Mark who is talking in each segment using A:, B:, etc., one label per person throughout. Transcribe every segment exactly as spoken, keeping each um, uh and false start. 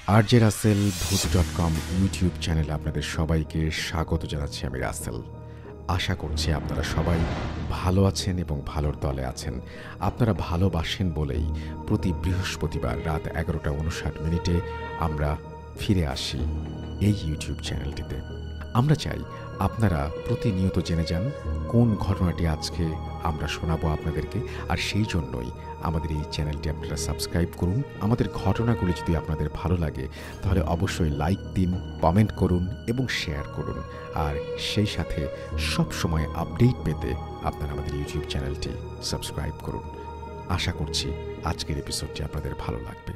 A: RJ Rasel ভূত dot কম YouTube চ্যানেলে আপনাদের সবাইকে স্বাগত জানাচ্ছি। আমি রাসেল। আশা করছি আপনারা সবাই ভালো আছেন এবং ভালোর দলে আছেন। আপনারা ভালোবাসেন বলেই প্রতি বৃহস্পতিবার রাত এগারোটা উনষাট মিনিটে আমরা ফিরে আসি এই ইউটিউব চ্যানেলটিতে। আমরা চাই আপনারা প্রতিনিয়ত জেনে যান কোন ঘটনাটি আজকে আমরা শোনাবো আপনাদেরকে, আর সেই জন্যই আমাদের এই চ্যানেলটি আপনারা সাবস্ক্রাইব করুন। আমাদের ঘটনাগুলি যদি আপনাদের ভালো লাগে তাহলে অবশ্যই লাইক দিন, কমেন্ট করুন এবং শেয়ার করুন। আর সেই সাথে সব সময় আপডেট পেতে আপনারা আমাদের ইউটিউব চ্যানেলটি সাবস্ক্রাইব করুন। আশা করছি আজকের এপিসোডটি আপনাদের ভালো লাগবে।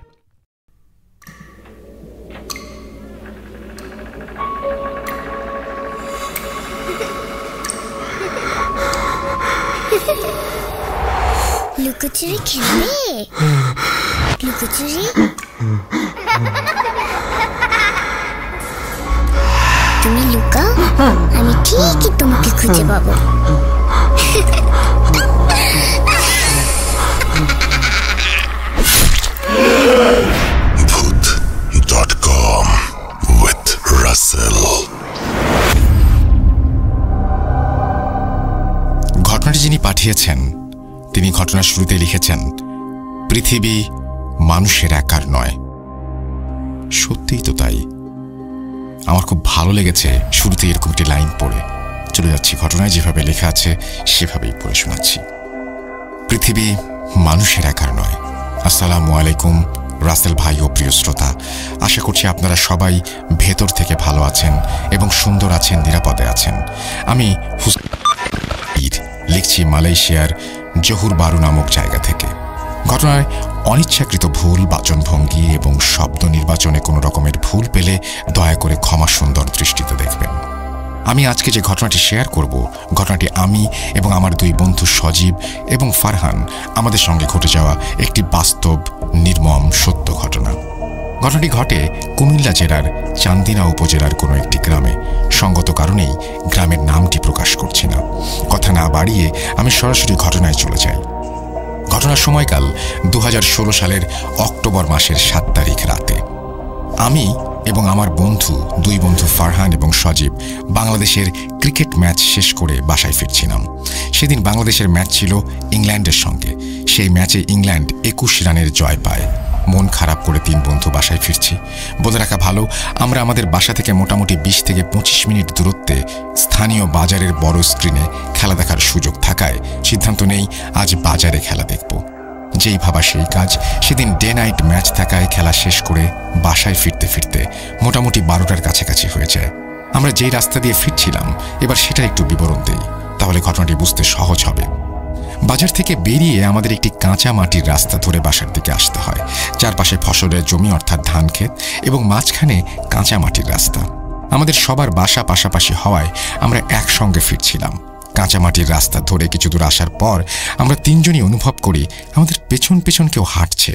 B: লুকোচুরি খেলবে? লুকোচুরি তুমি লুকাও, আমি ঠিকই তোমাকে খুঁজে পাবো।
C: ভূত ডট কম with Russell।
D: ঘটনাটি যিনি পাঠিয়েছেন তিনি ঘটনার শুরুতে লিখেছেন, পৃথিবী মানুষের একার নয়। সত্যিই তো তাই। আমার খুব ভালো লেগেছে শুরুতে এরকম একটি লাইন পড়ে। চলে যাচ্ছি ঘটনায়, যেভাবে লেখা আছে সেভাবেই পড়ে শোনাচ্ছি। পৃথিবী মানুষের একার নয়। আসসালামু আলাইকুম রাসেল ভাই ও প্রিয় শ্রোতা, আশা করছি আপনারা সবাই ভেতর থেকে ভালো আছেন এবং সুন্দর আছেন, নিরাপদে আছেন। আমি লিখছি মালয়েশিয়ার জহুর বারু নামক জায়গা থেকে। ঘটনায় অনিচ্ছাকৃত ভুল বাচনভঙ্গি এবং শব্দ নির্বাচনে কোনো রকমের ভুল পেলে দয়া করে ক্ষমা সুন্দর দৃষ্টিতে দেখবেন। আমি আজকে যে ঘটনাটি শেয়ার করব, ঘটনাটি আমি এবং আমার দুই বন্ধু সজীব এবং ফারহান আমাদের সঙ্গে ঘটে যাওয়া একটি বাস্তব নির্মম সত্য ঘটনা। ঘটনাটি ঘটে কুমিল্লা জেলার চান্দিনা উপজেলার কোনো একটি গ্রামে। সঙ্গত কারণেই গ্রামের নামটি প্রকাশ করছি না। কথা না বাড়িয়ে আমি সরাসরি ঘটনায় চলে যাই। ঘটনার সময়কাল দু হাজার ষোলো সালের অক্টোবর মাসের সাত তারিখ রাতে। আমি এবং আমার বন্ধু দুই বন্ধু ফারহান এবং সজীব বাংলাদেশের ক্রিকেট ম্যাচ শেষ করে বাসায় ফিরছিলাম। সেদিন বাংলাদেশের ম্যাচ ছিল ইংল্যান্ডের সঙ্গে। সেই ম্যাচে ইংল্যান্ড একুশ রানের জয় পায়। মন খারাপ করে তিন বন্ধু বাসায় ফিরছি। বলে রাখা ভালো, আমরা আমাদের বাসা থেকে মোটামুটি বিশ থেকে পঁচিশ মিনিট দূরত্বে স্থানীয় বাজারের বড় স্ক্রিনে খেলা দেখার সুযোগ থাকায় সিদ্ধান্ত নেই আজ বাজারে খেলা দেখব। যেই ভাবা সেই কাজ। সেদিন ডে নাইট ম্যাচ থাকায় খেলা শেষ করে বাসায় ফিরতে ফিরতে মোটামুটি বারোটার কাছাকাছি হয়ে যায়। আমরা যেই রাস্তা দিয়ে ফিরছিলাম এবার সেটা একটু বিবরণ দেই, তাহলে ঘটনাটি বুঝতে সহজ হবে। বাজার থেকে বেরিয়ে আমাদের একটি কাঁচা মাটির রাস্তা ধরে বাসার দিকে আসতে হয়। চারপাশে ফসলের জমি অর্থাৎ ধান ক্ষেত এবং মাঝখানে কাঁচা মাটির রাস্তা। আমাদের সবার বাসা পাশাপাশি হওয়ায় আমরা একসঙ্গে ফিরছিলাম। কাঁচা মাটির রাস্তা ধরে কিছু দূর আসার পর আমরা তিনজনই অনুভব করি আমাদের পেছন পেছন কেউ হাঁটছে।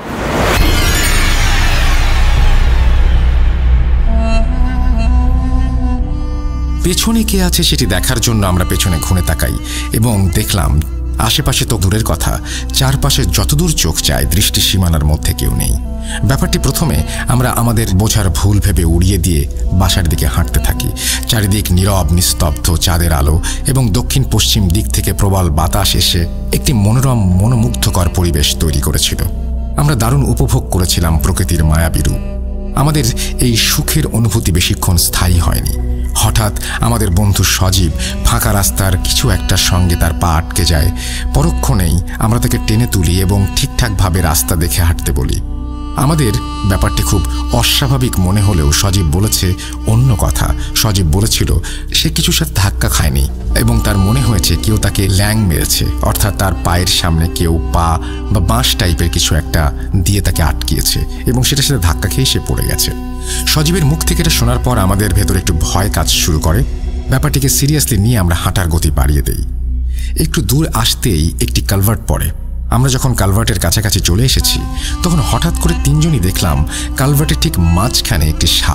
D: পেছনে কে আছে সেটি দেখার জন্য আমরা পেছনে ঘুরে তাকাই এবং দেখলাম আশেপাশে তো দূরের কথা, চারপাশে যতদূর চোখ চায় দৃষ্টি সীমানার মধ্যে কেউ নেই। ব্যাপারটি প্রথমে আমরা আমাদের বোঝার ভুল ভেবে উড়িয়ে দিয়ে বাসার দিকে হাঁটতে থাকি। চারিদিক নীরব নিস্তব্ধ, চাঁদের আলো এবং দক্ষিণ পশ্চিম দিক থেকে প্রবল বাতাস এসে একটি মনোরম মনোমুগ্ধকর পরিবেশ তৈরি করেছিল। আমরা দারুণ উপভোগ করেছিলাম প্রকৃতির মায়াবী রূপ। আমাদের এই সুখের অনুভূতি বেশিক্ষণ স্থায়ী হয়নি। হঠাৎ আমাদের বন্ধু সজীব ফাঁকা রাস্তার কিছু একটার সঙ্গে তার পা আটকে যায়। পরক্ষণেই আমরা তাকে টেনে তুলি এবং ঠিকঠাকভাবে রাস্তা দেখে হাঁটতে বলি। আমাদের ব্যাপারটি খুব অস্বাভাবিক মনে হলেও সজীব বলেছে অন্য কথা। সজীব বলেছিল সে কিছুর সাথে ধাক্কা খায়নি এবং তার মনে হয়েছে কেউ তাকে ল্যাং মেরেছে, অর্থাৎ তার পায়ের সামনে কেউ পা বা বাঁশ টাইপের কিছু একটা দিয়ে তাকে আটকিয়েছে এবং সেটার সাথে ধাক্কা খেয়ে সে পড়ে গেছে। সজীবের মুখ থেকে এটা শোনার পর আমাদের ভেতরে একটু ভয় কাজ শুরু করে। ব্যাপারটিকে সিরিয়াসলি নিয়ে আমরা হাঁটার গতি বাড়িয়ে দেই। একটু দূর আসতেই একটি কালভার্ট পড়ে। আমরা যখন কালভার্টের কাছাকাছি চলে এসেছি তখন হঠাৎ করে তিনজনই দেখলাম কালভার্টের ঠিক মাঝখানে একটি সাপ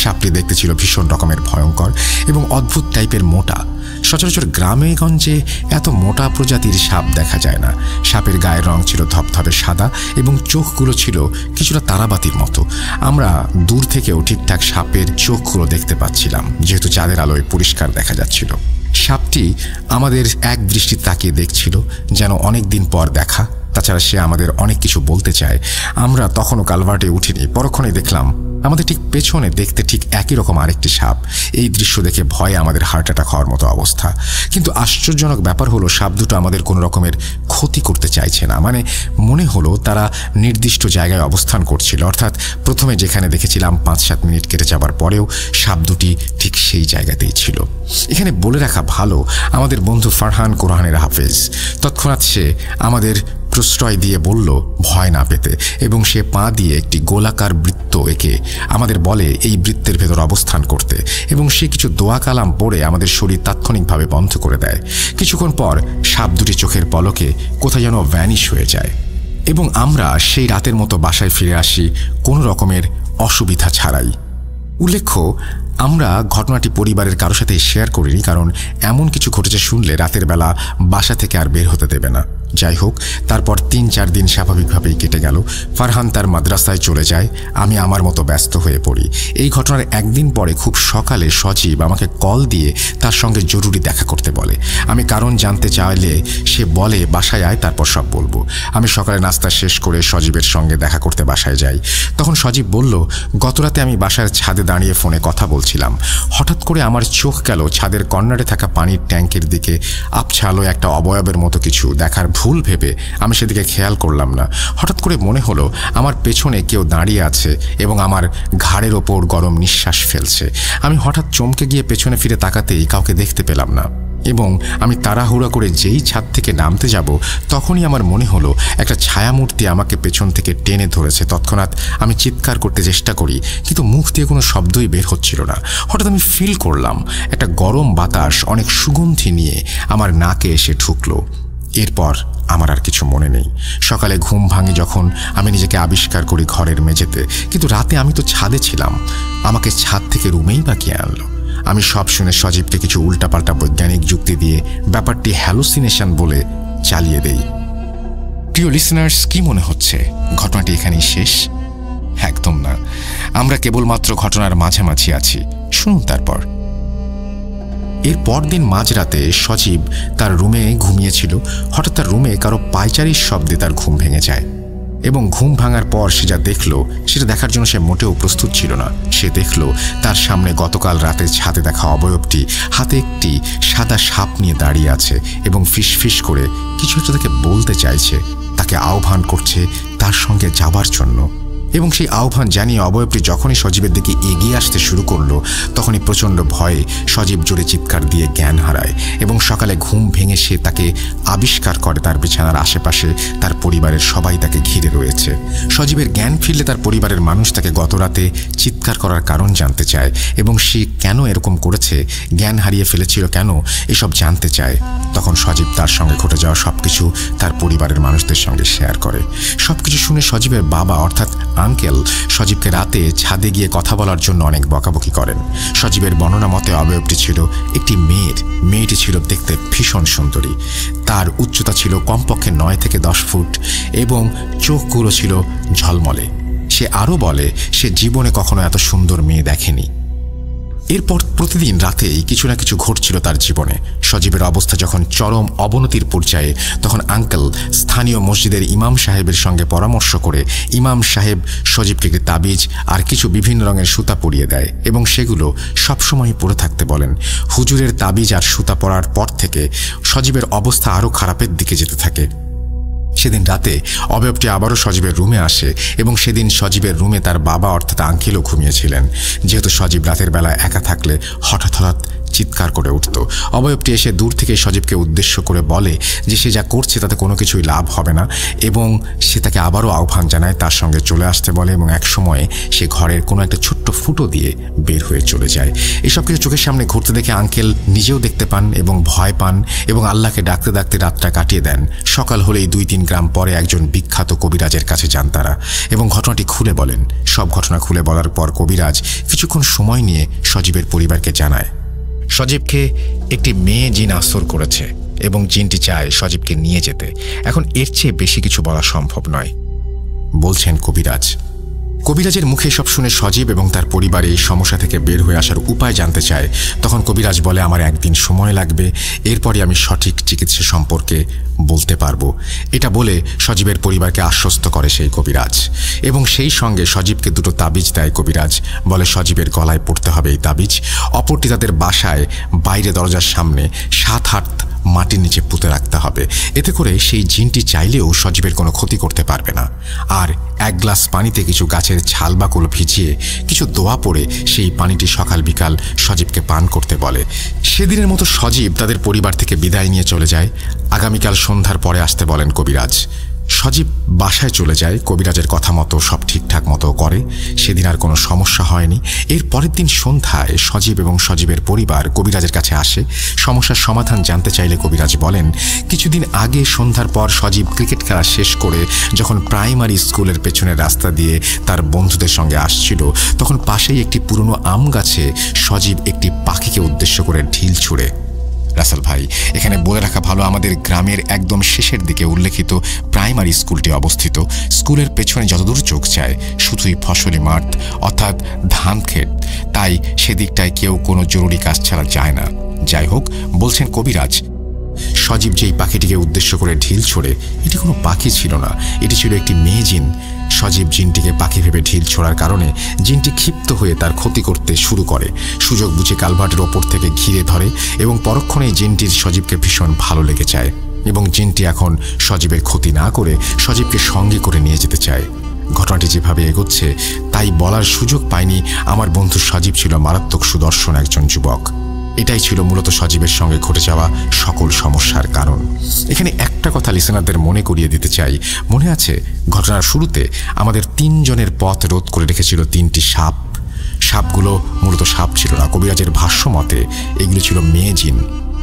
D: সাপটি দেখতে ছিল ভীষণ রকমের ভয়ঙ্কর এবং অদ্ভুত টাইপের মোটা। সচরাচর গ্রামে গঞ্জে এত মোটা প্রজাতির সাপ দেখা যায় না। সাপের গায়ের রং ছিল ধপধপে সাদা এবং চোখগুলো ছিল কিছুটা তারাবাতির মতো। আমরা দূর থেকেও ঠিকঠাক সাপের চোখগুলো দেখতে পাচ্ছিলাম, যেহেতু চাঁদের আলোয় পরিষ্কার দেখা যাচ্ছিল। সাপটি আমাদের এক দৃষ্টি তাকিয়ে দেখছিল, যেন অনেক দিন পর দেখা। তাছাড়া সে আমাদের অনেক কিছু বলতে চায়। আমরা তখনও কালভার্টে উঠিনি। পরক্ষণে দেখলাম আমাদের ঠিক পেছনে দেখতে ঠিক একই রকম আরেকটি সাপ। এই দৃশ্য দেখে ভয়ে আমাদের হার্ট অ্যাটাক হওয়ার মতো অবস্থা। কিন্তু আশ্চর্যজনক ব্যাপার হলো সাপ দুটো আমাদের কোনো রকমের ক্ষতি করতে চাইছে না। মানে মনে হলো তারা নির্দিষ্ট জায়গায় অবস্থান করছিল, অর্থাৎ প্রথমে যেখানে দেখেছিলাম পাঁচ সাত মিনিট কেটে যাবার পরেও সাপ দুটি ঠিক সেই জায়গাতেই ছিল। এখানে বলে রাখা ভালো, আমাদের বন্ধু ফারহান কোরআনের হাফেজ। তৎক্ষণাৎ সে আমাদের প্রশ্রয় দিয়ে বলল ভয় না পেতে, এবং সে পা দিয়ে একটি গোলাকার বৃত্ত এঁকে আমাদের বলে এই বৃত্তের ভেতর অবস্থান করতে, এবং সে কিছু দোয়া কালাম পড়ে আমাদের শরীর তাৎক্ষণিকভাবে বন্ধ করে দেয়। কিছুক্ষণ পর সাপ দুটি চোখের পলকে কোথায় যেন ভ্যানিশ হয়ে যায়, এবং আমরা সেই রাতের মতো বাসায় ফিরে আসি কোনো রকমের অসুবিধা ছাড়াই। উল্লেখ্য, আমরা ঘটনাটি পরিবারের কারোর সাথে শেয়ার করিনি, কারণ এমন কিছু ঘটেছে শুনলে রাতের বেলা বাসা থেকে আর বের হতে দেবে না। যাই হোক, তারপর তিন চার দিন স্বাভাবিকভাবেই কেটে গেল। ফারহান তার মাদ্রাসায় চলে যায়, আমি আমার মতো ব্যস্ত হয়ে পড়ি। এই ঘটনার একদিন পরে খুব সকালে সজীব আমাকে কল দিয়ে তার সঙ্গে জরুরি দেখা করতে বলে। আমি কারণ জানতে চাইলে সে বলে বাসায় আয়, তারপর সব বলবো। আমি সকালে নাস্তা শেষ করে সজীবের সঙ্গে দেখা করতে বাসায় যাই। তখন সজীব বলল, গতরাতে আমি বাসার ছাদে দাঁড়িয়ে ফোনে কথা বলছিলাম। হঠাৎ করে আমার চোখ গেল ছাদের কর্নারে থাকা পানির ট্যাঙ্কের দিকে। আবছা আলোয় একটা অবয়বের মতো কিছু দেখার ভুল ভেবে আমি সেদিকে খেয়াল করলাম না। হঠাৎ করে মনে হলো আমার পেছনে কেউ দাঁড়িয়ে আছে এবং আমার ঘাড়ের ওপর গরম নিঃশ্বাস ফেলছে। আমি হঠাৎ চমকে গিয়ে পেছনে ফিরে তাকাতেই কাউকে দেখতে পেলাম না, এবং আমি তাড়াহুড়া করে যেই ছাদ থেকে নামতে যাব তখনই আমার মনে হলো একটা ছায়ামূর্তি আমাকে পেছন থেকে টেনে ধরেছে। তৎক্ষণাৎ আমি চিৎকার করতে চেষ্টা করি, কিন্তু মুখ দিয়ে কোনো শব্দই বের হচ্ছিল না। হঠাৎ আমি ফিল করলাম একটা গরম বাতাস অনেক সুগন্ধি নিয়ে আমার নাকে এসে ঢুকলো। এরপর আমার আর কিছু মনে নেই। সকালে ঘুম ভাঙে যখন আমি নিজেকে আবিষ্কার করি ঘরের মেঝেতে, কিন্তু রাতে আমি তো ছাদে ছিলাম। আমাকে ছাদ থেকে রুমেই বা কে আনলো? আমি সব শুনে সজীবকে কিছু উল্টাপাল্টা বৈজ্ঞানিক যুক্তি দিয়ে ব্যাপারটি হ্যালুসিনেশন বলে চালিয়ে দেই। প্রিয় লিসনার্স, কি মনে হচ্ছে ঘটনাটি এখানেই শেষ? একদম না, আমরা কেবলমাত্র ঘটনার মাঝামাঝি আছি। শুনুন তারপর। এর পরদিন মাঝরাতে সজীব তার রুমে ঘুমিয়েছিল। হঠাৎ তার রুমে কারো পায়চারির শব্দে তার ঘুম ভেঙে যায়, এবং ঘুম ভাঙার পর সে যা দেখল সেটা দেখার জন্য সে মোটেও প্রস্তুত ছিল না। সে দেখল তার সামনে গতকাল রাতে ছাদে দেখা অবয়বটি হাতে একটি সাদা সাপ নিয়ে দাঁড়িয়ে আছে এবং ফিস ফিস করে কিছু একটা তাকে বলতে চাইছে, তাকে আহ্বান করছে তার সঙ্গে যাবার জন্য। এবং সেই আহ্বান জানিয়ে অবয়বটি যখনই সজীবের দিকে এগিয়ে আসতে শুরু করলো তখনই প্রচণ্ড ভয়ে সজীব জোরে চিৎকার দিয়ে জ্ঞান হারায়, এবং সকালে ঘুম ভেঙে সে তাকে আবিষ্কার করে তার বিছানার আশেপাশে তার পরিবারের সবাই তাকে ঘিরে রয়েছে। সজীবের জ্ঞান ফিরলে তার পরিবারের মানুষ তাকে গতরাতে চিৎকার করার কারণ জানতে চায়, এবং সে কেন এরকম করেছে, জ্ঞান হারিয়ে ফেলেছিল কেন, এসব জানতে চায়। তখন সজীব তার সঙ্গে ঘটে যাওয়া সবকিছু তার পরিবারের মানুষদের সঙ্গে শেয়ার করে। সবকিছু শুনে সজীবের বাবা অর্থাৎ আঙ্কেল সজীবকে রাতে ছাদে গিয়ে কথা বলার জন্য অনেক বকাবকি করেন। সজীবের বর্ণনা মতে অবয়বটি ছিল একটি মেয়ের। মেয়েটি ছিল দেখতে ভীষণ সুন্দরী। তার উচ্চতা ছিল কমপক্ষে নয় থেকে দশ ফুট এবং চোখগুলো ছিল ঝলমলে। সে আরও বলে সে জীবনে কখনো এত সুন্দর মেয়ে দেখেনি। এরপর প্রতিদিন রাতেই কিছু না কিছু ঘটছিল তার জীবনে। সজীবের অবস্থা যখন চরম অবনতির পর্যায়ে তখন আঙ্কেল স্থানীয় মসজিদের ইমাম সাহেবের সঙ্গে পরামর্শ করে ইমাম সাহেব সজীবকে একটি তাবিজ আর কিছু বিভিন্ন রঙের সুতা পরিয়ে দেয় এবং সেগুলো সবসময় পরে থাকতে বলেন। হুজুরের তাবিজ আর সুতা পরার পর থেকে সজীবের অবস্থা আরও খারাপের দিকে যেতে থাকে। সেদিন রাতে অবয়বটি আবারও সজীবের রুমে আসে এবং সেদিন সজীবের রুমে তার বাবা অর্থাৎ আঙ্কেলও ঘুমিয়েছিলেন। যেহেতু সজীব রাতের বেলায় একা থাকলে হঠাৎ হঠাৎ চিৎকার করে উঠত। অবয়বটি এসে দূর থেকে সজীবকে উদ্দেশ্য করে বলে যে সে যা করছে তাতে কোনো কিছুই লাভ হবে না, এবং সে তাকে আবারও আহ্বান জানায় তার সঙ্গে চলে আসতে বলে, এবং এক সময়ে সে ঘরের কোনো একটা ছোট্ট ফুটো দিয়ে বের হয়ে চলে যায়। এসব কিছু চোখের সামনে ঘুরতে দেখে আঙ্কেল নিজেও দেখতে পান এবং ভয় পান এবং আল্লাহকে ডাকতে ডাকতে রাতটা কাটিয়ে দেন। সকাল হলেই দুই তিন গ্রাম পরে একজন বিখ্যাত কবিরাজের কাছে যান তারা এবং ঘটনাটি খুলে বলেন। সব ঘটনা খুলে বলার পর কবিরাজ কিছুক্ষণ সময় নিয়ে সজীবের পরিবারকে জানায় সজীবকে একটি মেয়ে জিন আসর করেছে এবং জিনটি চায় সজীবকে নিয়ে যেতে। এখন এর চেয়ে বেশি কিছু বলা সম্ভব নয়, বলছেন কবিরাজ। কবিরাজের মুখে সব শুনে সজীব এবং তার পরিবার এই সমস্যা থেকে বের হয়ে আসার উপায় জানতে চায়। তখন কবিরাজ বলে, আমার একদিন সময় লাগবে, এরপরই আমি সঠিক চিকিৎসা সম্পর্কে বলতে পারবো। এটা বলে সজীবের পরিবারকে আশ্বস্ত করে সেই কবিরাজ, এবং সেই সঙ্গে সজীবকে দুটো তাবিজ দেয় কবিরাজ। বলে সজীবের গলায় পড়তে হবে এই তাবিজ, অপরটি তাদের বাসায় বাইরে দরজার সামনে সাত হাত মাটির নিচে পুঁতে রাখতে হবে। এতে করে সেই জিনটি চাইলেও সজীবের কোনো ক্ষতি করতে পারবে না। আর এক গ্লাস পানিতে কিছু গাছের ছাল বাকল ভিজিয়ে কিছু দোয়া পড়ে সেই পানিটি সকাল বিকাল সজীবকে পান করতে বলে। সেদিনের মতো সজীব তাদের পরিবার থেকে বিদায় নিয়ে চলে যায়। আগামীকাল সন্ধ্যার পরে আসতে বলেন কবিরাজ। সজীব বাসায় চলে যায়, কবিরাজের কথা মতো সব ঠিকঠাক মতো করে। সেদিন আর কোনো সমস্যা হয়নি। এর পরের দিন সন্ধ্যায় সজীব এবং সজীবের পরিবার কবিরাজের কাছে আসে সমস্যার সমাধান জানতে চাইলে কবিরাজ বলেন, কিছুদিন আগে সন্ধ্যার পর সজীব ক্রিকেট খেলা শেষ করে যখন প্রাইমারি স্কুলের পেছনের রাস্তা দিয়ে তার বন্ধুদের সঙ্গে আসছিল, তখন পাশেই একটি পুরনো আম গাছে সজীব একটি পাখিকে উদ্দেশ্য করে ঢিল ছুঁড়ে। রাসেল ভাই, এখানে বলে রাখা ভালো, আমাদের গ্রামের একদম শেষের দিকে উল্লেখিত প্রাইমারি স্কুলটি অবস্থিত। স্কুলের পেছনে যতদূর চোখ যায় শুধুই ফসলি মাঠ, অর্থাৎ ধান ক্ষেত, তাই সেদিকটায় কেউ কোনো জরুরি কাজ ছাড়া যায় না। যাই হোক, বলছেন কবিরাজ, সজীব যেই পাখিটিকে উদ্দেশ্য করে ঢিল ছোড়ে এটি কোনো পাখি ছিল না, এটি ছিল একটি মেয়ে জিন। সজীব জিনটিকে পাখি ভেবে ঢিল ছোড়ার কারণে জিনটি ক্ষিপ্ত হয়ে তার ক্ষতি করতে শুরু করে। সুযোগ বুঝে কালভার্টের ওপর থেকে ঘিরে ধরে এবং পরক্ষণেই জিনটির সজীবকে ভীষণ ভালো লেগে যায় এবং জিনটি এখন সজীবের ক্ষতি না করে সজীবকে সঙ্গে করে নিয়ে যেতে চায়। ঘটনাটি যেভাবে এগোচ্ছে তাই বলার সুযোগ পায়নি আমার বন্ধু সজীব ছিল মারাত্মক সুদর্শন একজন যুবক। এটাই ছিল মূলত সজীবের সঙ্গে ঘটে যাওয়া সকল সমস্যার কারণ। এখানে একটা কথা লিসেনারদের মনে করিয়ে দিতে চাই, মনে আছে ঘটনার শুরুতে আমাদের তিনজনের পথ রোধ করে রেখেছিল তিনটি সাপ। সাপগুলো মূলত সাপ ছিল না, কবিরাজের ভাষ্য মতে এগুলো ছিল মেয়ে জিন,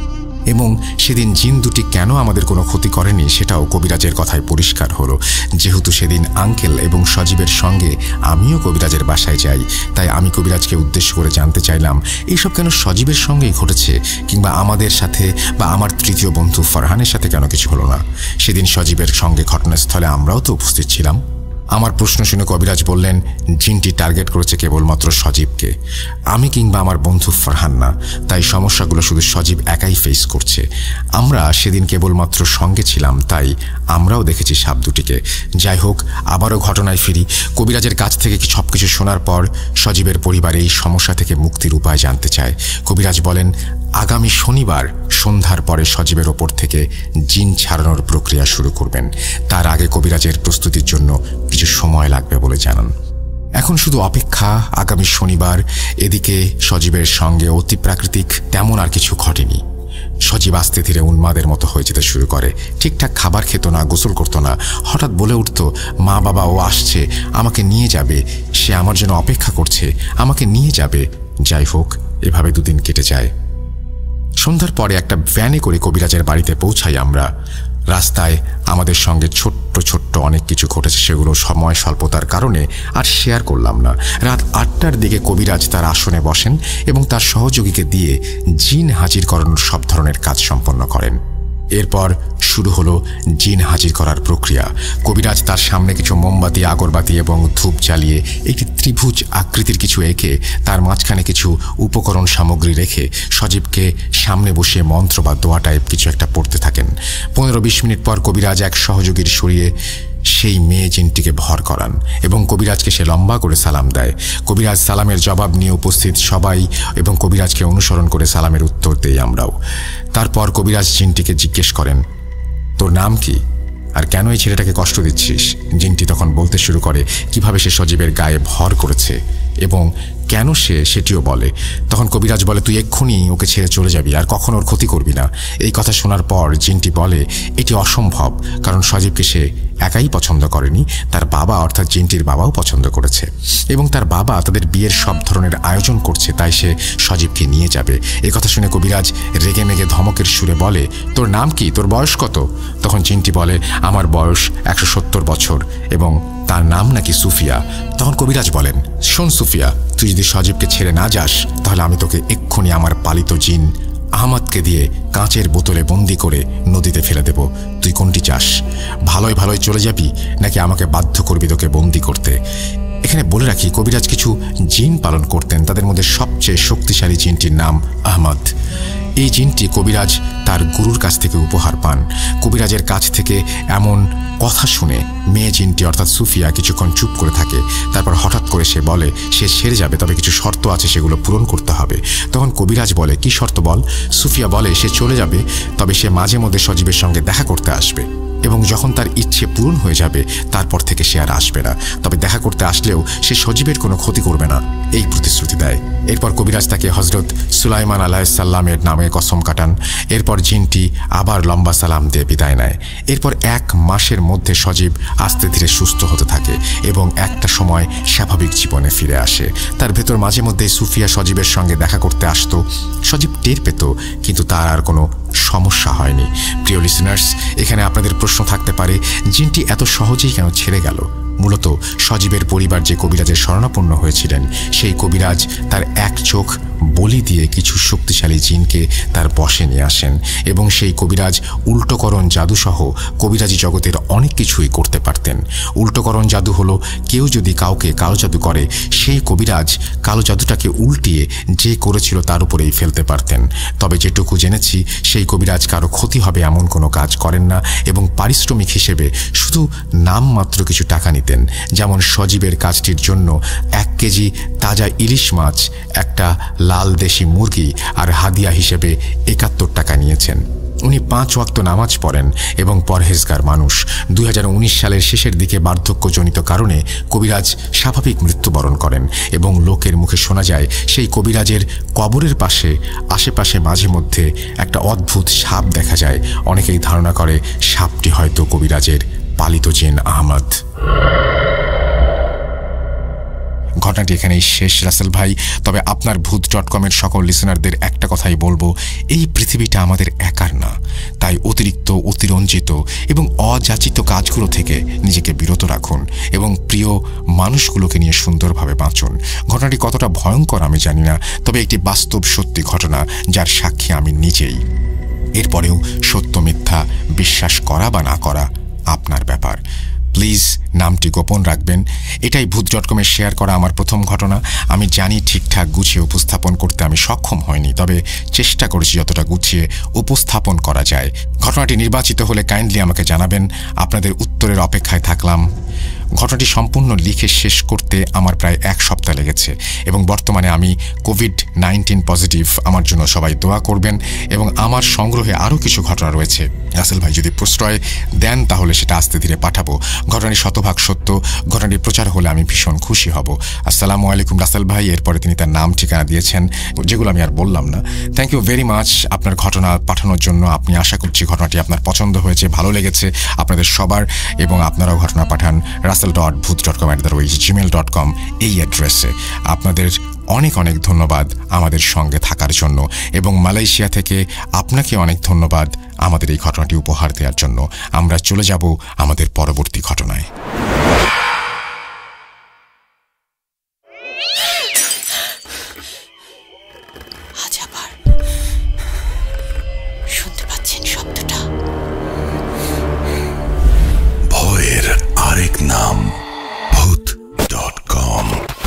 D: এবং সেদিন জিন দুটি কেন আমাদের কোনো ক্ষতি করেনি সেটাও কবিরাজের কথায় পরিষ্কার হলো। যেহেতু সেদিন আঙ্কেল এবং সজীবের সঙ্গে আমিও কবিরাজের বাসায় যাই, তাই আমি কবিরাজকে উদ্দেশ্য করে জানতে চাইলাম এইসব কেন সজীবের সঙ্গেই ঘটেছে, কিংবা আমাদের সাথে বা আমার তৃতীয় বন্ধু ফরহানের সাথে কেন কিছু হলো না। সেদিন সজীবের সঙ্গে ঘটনাস্থলে আমরাও তো উপস্থিত ছিলাম। আমার প্রশ্ন শুনে কবিরাজ বললেন, জিনটি টার্গেট করেছে কেবলমাত্র সজীবকে, আমি কিংবা আমার বন্ধু ফরহান না, তাই সমস্যাগুলো শুধু সজীব একাই ফেস করছে। আমরা সেদিন কেবলমাত্র সঙ্গে ছিলাম, তাই আমরাও দেখেছি সাপ দুটিকে। যাই হোক, আবারও ঘটনায় ফিরি। কবিরাজের কাছ থেকে সব কিছু শোনার পর সজীবের পরিবার এই সমস্যা থেকে মুক্তির উপায় জানতে চায়। কবিরাজ বলেন, আগামী শনিবার সন্ধ্যার পরে সজীবের ওপর থেকে জিন ছাড়ানোর প্রক্রিয়া শুরু করবেন। তার আগে কবিরাজের প্রস্তুতির জন্য কিছু সময় লাগবে বলে জানান। এখন শুধু অপেক্ষা আগামী শনিবার। এদিকে সজীবের সঙ্গে অতি প্রাকৃতিক তেমন আর কিছু ঘটেনি। সজীব আস্তে ধীরে উন্মাদের মতো হয়ে যেতে শুরু করে। ঠিকঠাক খাবার খেত না, গোসল করতো না। হঠাৎ বলে উঠত, মা বাবা ও আসছে, আমাকে নিয়ে যাবে, সে আমার জন্য অপেক্ষা করছে, আমাকে নিয়ে যাবে। যাই হোক, এভাবে দুদিন কেটে যায়। সন্ধ্যার পরে একটা ভ্যানে করে কবিরাজের বাড়িতে পৌঁছাই আমরা। রাস্তায় আমাদের সঙ্গে ছোট্ট ছোট্ট অনেক কিছু ঘটেছে, সেগুলো সময় স্বল্পতার কারণে আর শেয়ার করলাম না। রাত আটটার দিকে কবিরাজ তার আসনে বসেন এবং তার সহযোগীকে দিয়ে জিন হাজির করানোর সব ধরনের কাজ সম্পন্ন করেন। এরপর শুরু হলো জিন হাজির করার প্রক্রিয়া। কবিরাজ তার সামনে কিছু মোমবাতি, আগরবাতি এবং ধূপ জ্বালিয়ে একটি ত্রিভুজ আকৃতির কিছু এঁকে তার মাঝখানে কিছু উপকরণ সামগ্রী রেখে সজীবকে সামনে বসিয়ে মন্ত্র বা দোয়া টাইপ কিছু একটা পড়তে থাকেন। পনেরো বিশ মিনিট পর কবিরাজ এক সহযোগীর সরিয়ে সেই মেয়ে জিনটিকে ভর করান এবং কবিরাজকে সে লম্বা করে সালাম দেয়। কবিরাজ সালামের জবাব নিয়ে উপস্থিত সবাই এবং কবিরাজকে অনুসরণ করে সালামের উত্তর দেই আমরাও। তারপর কবিরাজ জিনটিকে জিজ্ঞেস করেন, তোর নাম কি? আর কেন এই ছেলেটাকে কষ্ট দিচ্ছিস? জিনটি তখন বলতে শুরু করে কিভাবে সে সজীবের গায়ে ভর করেছে এবং কেন সে সেটিও বলে। তখন কবিরাজ বলে, তুই এক্ষুনি ওকে ছেড়ে চলে যাবি, আর কখনো ওর ক্ষতি করবি না। এই কথা শোনার পর জিনটি বলে এটি অসম্ভব, কারণ সজীবকে সে একাই পছন্দ করেনি, তার বাবা অর্থাৎ জিনটির বাবাও পছন্দ করেছে এবং তার বাবা তাদের বিয়ের সব ধরনের আয়োজন করছে, তাই সে সজীবকে নিয়ে যাবে। এই কথা শুনে কবিরাজ রেগে মেগে ধমকের সুরে বলে, তোর নাম কি, তোর বয়স কত? তখন জিনটি বলে, আমার বয়স একশো সত্তর বছর এবং তার নাম নাকি সুফিয়া। তখন কবিরাজ বলেন, শোন সুফিয়া, তুই যদি সজীবকে ছেড়ে না যাস তাহলে আমি তোকে এক্ষুনি আমার পালিত জিন আহমদকে দিয়ে কাঁচের বোতলে বন্দি করে নদীতে ফেলে দেব। তুই কোনটি চাস? ভালোই ভালোই চলে যাবি নাকি আমাকে বাধ্য করবি তোকে বন্দি করতে? এখানে বলে রাখি, কবিরাজ কিছু জিন পালন করতেন, তাদের মধ্যে সবচেয়ে শক্তিশালী জিনটির নাম আহমদ। এই জিনটি কবিরাজ তার গুরুর কাছ থেকে উপহার পান। কবিরাজের কাছ থেকে এমন কথা শুনে মেয়ে জিনটি অর্থাৎ সুফিয়া কিছুক্ষণ চুপ করে থাকে। তারপর হঠাৎ করে সে বলে সে ছেড়ে যাবে, তবে কিছু শর্ত আছে, সেগুলো পূরণ করতে হবে। তখন কবিরাজ বলে, কি শর্ত বল? সুফিয়া বলে, সে চলে যাবে, তবে সে মাঝে মধ্যে সজীবের সঙ্গে দেখা করতে আসবে এবং যখন তার ইচ্ছে পূরণ হয়ে যাবে তারপর থেকে সে আর আসবে না, তবে দেখা করতে আসলেও সে সজীবের কোনো ক্ষতি করবে না, এই প্রতিশ্রুতি দেয়। এরপর কবিরাজ তাকে হজরত সুলাইমান আলাইহিসসালামের নামে কসম কাটান। এরপর জিনটি আবার লম্বা সালাম দিয়ে বিদায় নেয়। এরপর এক মাসের মধ্যে সজীব আস্তে ধীরে সুস্থ হতে থাকে এবং একটা সময় স্বাভাবিক জীবনে ফিরে আসে। তার ভেতর মাঝে মধ্যে সুফিয়া সজীবের সঙ্গে দেখা করতে আসতো। সজীব টের পেত, কিন্তু তার আর কোনো সমস্যা হয়নি। প্রিয় লিসেনার্স, এখানে আপনাদের প্রশ্ন থাকতে পারে, জিনটি এত সহজেই কেন ছেড়ে গেল? মূলত সজীবের পরিবার যে কবিরাজের শরণাপন্ন হয়েছিলেন, সেই কবিরাজ তার এক চোখ বলি দিয়ে কিছু শক্তিশালী জিনকে তার বশে নিয়ে আসেন এবং সেই কবিরাজ উল্টোকরণ জাদুসহ কবিরাজি জগতের অনেক কিছুই করতে পারতেন। উল্টোকরণ জাদু হলো কেউ যদি কাউকে কালো জাদু করে, সেই কবিরাজ কালো জাদুটাকে উল্টিয়ে যে করেছিল তার উপরেই ফেলতে পারতেন। তবে যেটুকু জেনেছি, সেই কবিরাজ কারো ক্ষতি হবে এমন কোনো কাজ করেন না এবং পারিশ্রমিক হিসেবে শুধু নামমাত্র কিছু টাকা নিতেন। যেমন সজীবের কাজটির জন্য এক কেজি তাজা ইলিশ মাছ, একটা লাল দেশি মুরগি আর হাদিয়া হিসেবে একাত্তর টাকা নিয়েছেন। উনি পাঁচ ওয়াক্ত নামাজ পড়েন এবং পরহেজগার মানুষ। দুই হাজার উনিশ সালের শেষের দিকে বার্ধক্যজনিত কারণে কবিরাজ স্বাভাবিক মৃত্যুবরণ করেন এবং লোকের মুখে শোনা যায় সেই কবিরাজের কবরের পাশে আশেপাশে মাঝে মধ্যে একটা অদ্ভুত সাপ দেখা যায়। অনেকেই ধারণা করে সাপটি হয়তো কবিরাজের পালিত জিন আহমদ। ঘটনাটি এখানেই শেষ রাসেল ভাই। তবে আপনার ভূত ডট কমের সকল লিসেনারদের একটা কথাই বলবো, এই পৃথিবীটা আমাদের একার না, তাই অতিরিক্ত অতিরঞ্জিত এবং অযাচিত কাজগুলো থেকে নিজেকে বিরত রাখুন এবং প্রিয় মানুষগুলোকে নিয়ে সুন্দরভাবে বাঁচুন। ঘটনাটি কতটা ভয়ঙ্কর আমি জানি না, তবে একটি বাস্তব সত্যি ঘটনা যার সাক্ষী আমি নিজেই। এরপরেও সত্য মিথ্যা বিশ্বাস করা বা না করা আপনার ব্যাপার। প্লিজ নামটি গোপন রাখবেন। এটাই ভূত ডট কমের শেয়ার করা আমার প্রথম ঘটনা। আমি জানি ঠিকঠাক গুছিয়ে উপস্থাপন করতে আমি সক্ষম হইনি, তবে চেষ্টা করেছি যতটা গুছিয়ে উপস্থাপন করা যায়। ঘটনাটি নির্বাচিত হলে কাইন্ডলি আমাকে জানাবেন। আপনাদের উত্তরের অপেক্ষায় থাকলাম। ঘটনাটি সম্পূর্ণ লিখে শেষ করতে আমার প্রায় এক সপ্তাহ লেগেছে এবং বর্তমানে আমি কোভিড নাইন্টিন পজিটিভ। আমার জন্য সবাই দোয়া করবেন এবং আমার সংগ্রহে আরও কিছু ঘটনা রয়েছে। রাসেল ভাই যদি প্রশ্রয় দেন তাহলে সেটা আস্তে ধীরে পাঠাবো। ঘটনাটি শতভাগ সত্য। ঘটনাটি প্রচার হলে আমি ভীষণ খুশি হব। আসসালামু আলাইকুম রাসেল ভাই। এরপরে তিনি তার নাম ঠিকানা দিয়েছেন, যেগুলো আমি আর বললাম না। থ্যাংক ইউ ভেরি মাচ আপনার ঘটনা পাঠানোর জন্য। আপনি আশা করছি ঘটনাটি আপনার পছন্দ হয়েছে, ভালো লেগেছে আপনাদের সবার, এবং আপনারাও ঘটনা পাঠান রাসেল ডট ভূত dot com at the rate Gmail dot com এই অ্যাড্রেসে। আপনাদের অনেক অনেক ধন্যবাদ আমাদের সঙ্গে থাকার জন্য এবং মালয়েশিয়া থেকে আপনাকে অনেক ধন্যবাদ আমাদের এই ঘটনাটি উপহার দেওয়ার জন্য। আমরা চলে যাব আমাদের পরবর্তী ঘটনায়।
E: আজ আবার শুনতে পাচ্ছেন শব্দটা?
C: ভয়ের আরেক নাম Bhoot dot com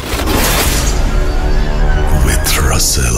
C: with Russell.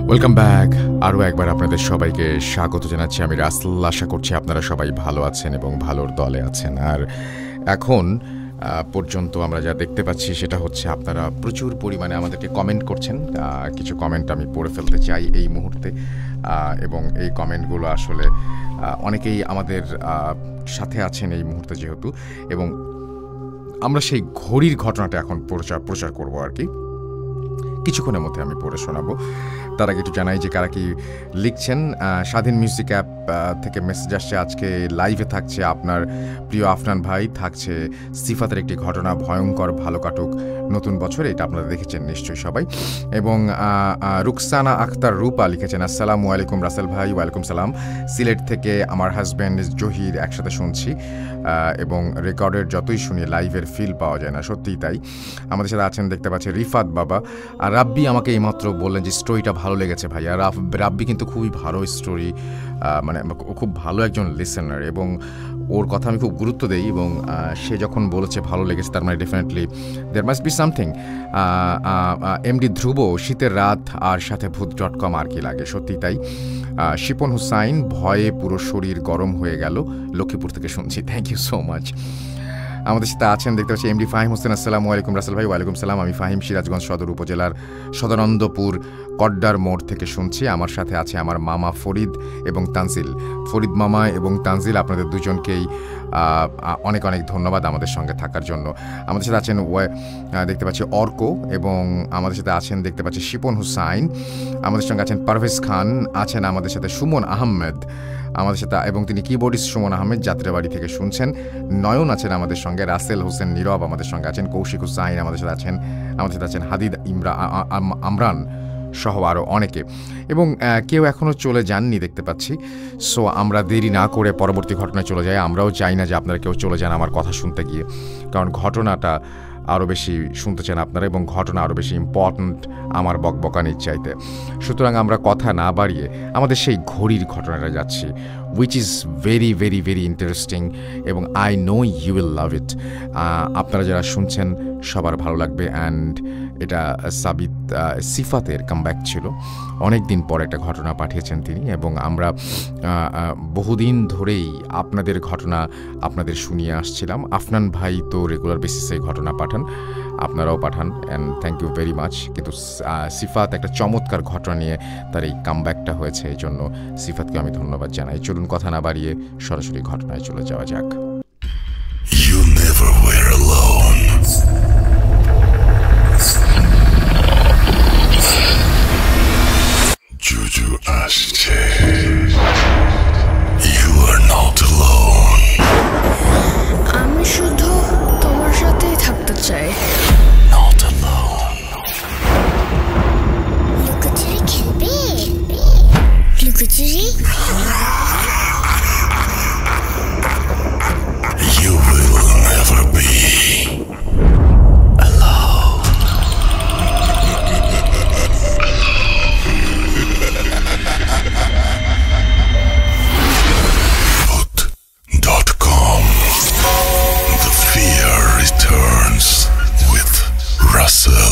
A: Welcome back. আরও একবার আপনাদের সবাইকে স্বাগত জানাচ্ছি আমি রাসেল। আশা করছি আপনারা সবাই ভালো আছেন এবং ভালোর দলে আছেন। আর এখন পর্যন্ত আমরা যা দেখতে পাচ্ছি সেটা হচ্ছে আপনারা প্রচুর পরিমাণে আমাদেরকে কমেন্ট করছেন। কিছু কমেন্ট আমি পড়ে ফেলতে চাই এই মুহূর্তে, এবং এই কমেন্টগুলো আসলে অনেকেই আমাদের সাথে আছেন এই মুহূর্তে যেহেতু, এবং আমরা সেই ঘড়ির ঘটনাটা এখন প্রচার প্রচার করবো আর কি, কিছুক্ষণের মধ্যে আমি পড়ে শোনাবো। তার আগে একটু জানাই যে কারা কি লিখছেন। স্বাধীন মিউজিক অ্যাপ থেকে মেসেজ আসছে, আজকে লাইভে থাকছে আপনার প্রিয় আফনান ভাই, থাকছে সিফাতের একটি ঘটনা, ভয়ঙ্কর ভালো কাটুক নতুন বছরে, এটা আপনারা দেখেছেন নিশ্চয়ই সবাই। এবং রুকসানা আখতার রূপা লিখেছেন, আসসালামু আলাইকুম রাসেল ভাই। ওয়ালাইকুম সালাম। সিলেট থেকে আমার হাজব্যান্ড জহির একসাথে শুনছি, এবং রেকর্ডের যতই শুনি লাইভের ফিল পাওয়া যায় না, সত্যিই তাই। আমাদের সাথে আছেন দেখতে পাচ্ছি রিফাত বাবা। আর রাব্বি আমাকে এইমাত্র বললেন যে স্টোরিটা ভালো লেগেছে ভাইয়া। রাব্বি কিন্তু খুবই ভালো স্টোরি, মানে খুব ভালো একজন লিসেনার, এবং ওর কথা আমি খুব গুরুত্ব দিই, এবং সে যখন বলেছে ভালো লেগেছে তার মানে definitely there must be something. MD Dhruba, শীতের রাত আর সাথে ভূত ডট কম আর কি লাগে, সত্যি তাই। শিপন হুসাইন, ভয়ে পুরো শরীর গরম হয়ে গেল, লক্ষ্মীপুর থেকে শুনছি, থ্যাংক ইউ সো মাচ। আমাদের সাথে আছেন দেখতে পাচ্ছি এমডি ফাহিম হোসেন, আসসালামু আলাইকুম রাসেল ভাই। ওয়ালাইকুম সালাম। আমি ফাহিম, সিরাজগঞ্জ সদর উপজেলার সদানন্দপুর কড্ডার মোড় থেকে শুনছি। আমার সাথে আছে আমার মামা ফরিদ এবং তানজিল। ফরিদ মামা এবং তানজিল, আপনাদের দুজনকেই অনেক অনেক ধন্যবাদ আমাদের সঙ্গে থাকার জন্য। আমাদের সাথে আছেন দেখতে পাচ্ছি অর্ক, এবং আমাদের সাথে আছেন দেখতে পাচ্ছি শিপন হুসাইন। আমাদের সঙ্গে আছেন পারভেজ খান, আছেন আমাদের সাথে সুমন আহমেদ আমাদের সাথে, এবং তিনি কিবোর্ডিস্ট সুমন আহমেদ যাত্রাবাড়ি থেকে শুনছেন। নয়ন আছেন আমাদের সঙ্গে, রাসেল হোসেন নীরব আমাদের সঙ্গে আছেন, কৌশিক হুসাইন আমাদের সাথে আছেন, আমাদের সাথে আছেন হাদিদ ইমরা আমরান সহ আরও অনেকে, এবং কেউ এখনও চলে যাননি দেখতে পাচ্ছি। সো আমরা দেরি না করে পরবর্তী ঘটনায় চলে যাই। আমরাও চাই না যে আপনারা কেউ চলে যান আমার কথা শুনতে গিয়ে, কারণ ঘটনাটা আরও বেশি শুনতে চান আপনারা, এবং ঘটনা আরও বেশি ইম্পর্ট্যান্ট আমার বকবকানির চাইতে। সুতরাং আমরা কথা না বাড়িয়ে আমাদের সেই ঘড়ির ঘটনাটা যাচ্ছি, which is very very very interesting, এবং I know you will love it. আপনারা যারা শুনছেন সবার ভালো লাগবে। অ্যান্ড এটা সাবিত সিফাতের কামব্যাক ছিল, অনেক দিন পর একটা ঘটনা পাঠিয়েছেন তিনি, এবং আমরা বহুদিন ধরেই আপনাদের ঘটনা আপনাদের শুনিয়ে আসছিলাম। আফনান ভাই তো রেগুলার বেসিসে ঘটনা পাঠান, আপনারাও পাঠান, and thank you very much. কিন্তু সিফাত একটা চমৎকার ঘটনা নিয়ে তার এই কামব্যাকটা হয়েছে, এই জন্য সিফাতকে আমি ধন্যবাদ জানাই। চলুন কথা না বাড়িয়ে সরাসরি ঘটনায় চলে যাওয়া যাক।
C: You never were alone. Juju আসছে। You are not alone.
F: আমি শুধু তোমার সাথেই থাকতে চাই।
C: Not alone.
B: লুকোচুরি খেলবে? লুকোচুরি?
C: You will never be alone. Put dot com. The fear returns with Russell.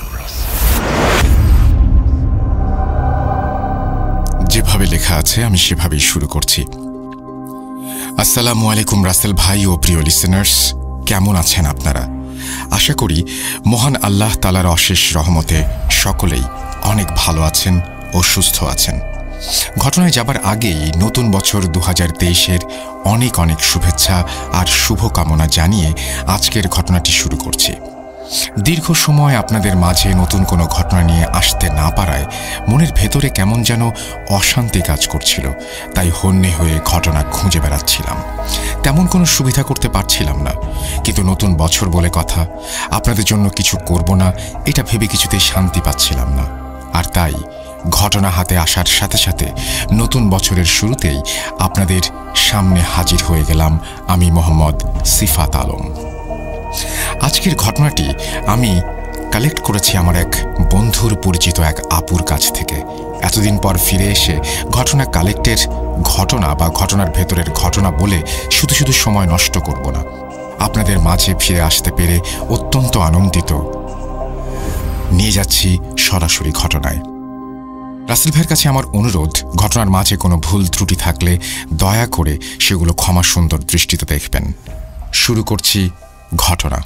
D: যেভাবে লেখা আছে আমি সেভাবেই শুরু করছি। আসসালামু আলাইকুম রাসেল ভাই ও প্রিয় লিসেনার্স, কেমন আছেন আপনারা? আশা করি মহান আল্লাহ তাআলার অশেষ রহমতে সকলেই অনেক ভালো আছেন ও সুস্থ আছেন। ঘটনায় যাবার আগেই নতুন বছর দু হাজার তেইশের অনেক অনেক শুভেচ্ছা আর শুভকামনা জানিয়ে আজকের ঘটনাটি শুরু করছি। দীর্ঘ সময় আপনাদের মাঝে নতুন কোনো ঘটনা নিয়ে আসতে না পারায় মনের ভেতরে কেমন যেন অশান্তি কাজ করছিল, তাই হন্যে হয়ে ঘটনা খুঁজে বেড়াচ্ছিলাম। তেমন কোনো সুবিধা করতে পারছিলাম না, কিন্তু নতুন বছর বলে কথা, আপনাদের জন্য কিছু করব না এটা ভেবে কিছুতেই শান্তি পাচ্ছিলাম না। আর তাই ঘটনা হাতে আসার সাথে সাথে নতুন বছরের শুরুতেই আপনাদের সামনে হাজির হয়ে গেলাম আমি মোহাম্মদ সিফাত আলম। আজকের ঘটনাটি আমি কালেক্ট করেছি আমার এক বন্ধুর পরিচিত এক আপুর কাছ থেকে। এতদিন পর ফিরে এসে ঘটনা কালেক্টের ঘটনা বা ঘটনার ভেতরের ঘটনা বলে শুধু শুধু সময় নষ্ট করব না। আপনাদের মাঝে ফিরে আসতে পেরে অত্যন্ত আনন্দিত। নিয়ে যাচ্ছি সরাসরি ঘটনায়। রাসেল ভাইয়ের কাছে আমার অনুরোধ, ঘটনার মাঝে কোনো ভুল ত্রুটি থাকলে দয়া করে সেগুলো ক্ষমা সুন্দর দৃষ্টিতে দেখবেন। শুরু করছি ঘটনা।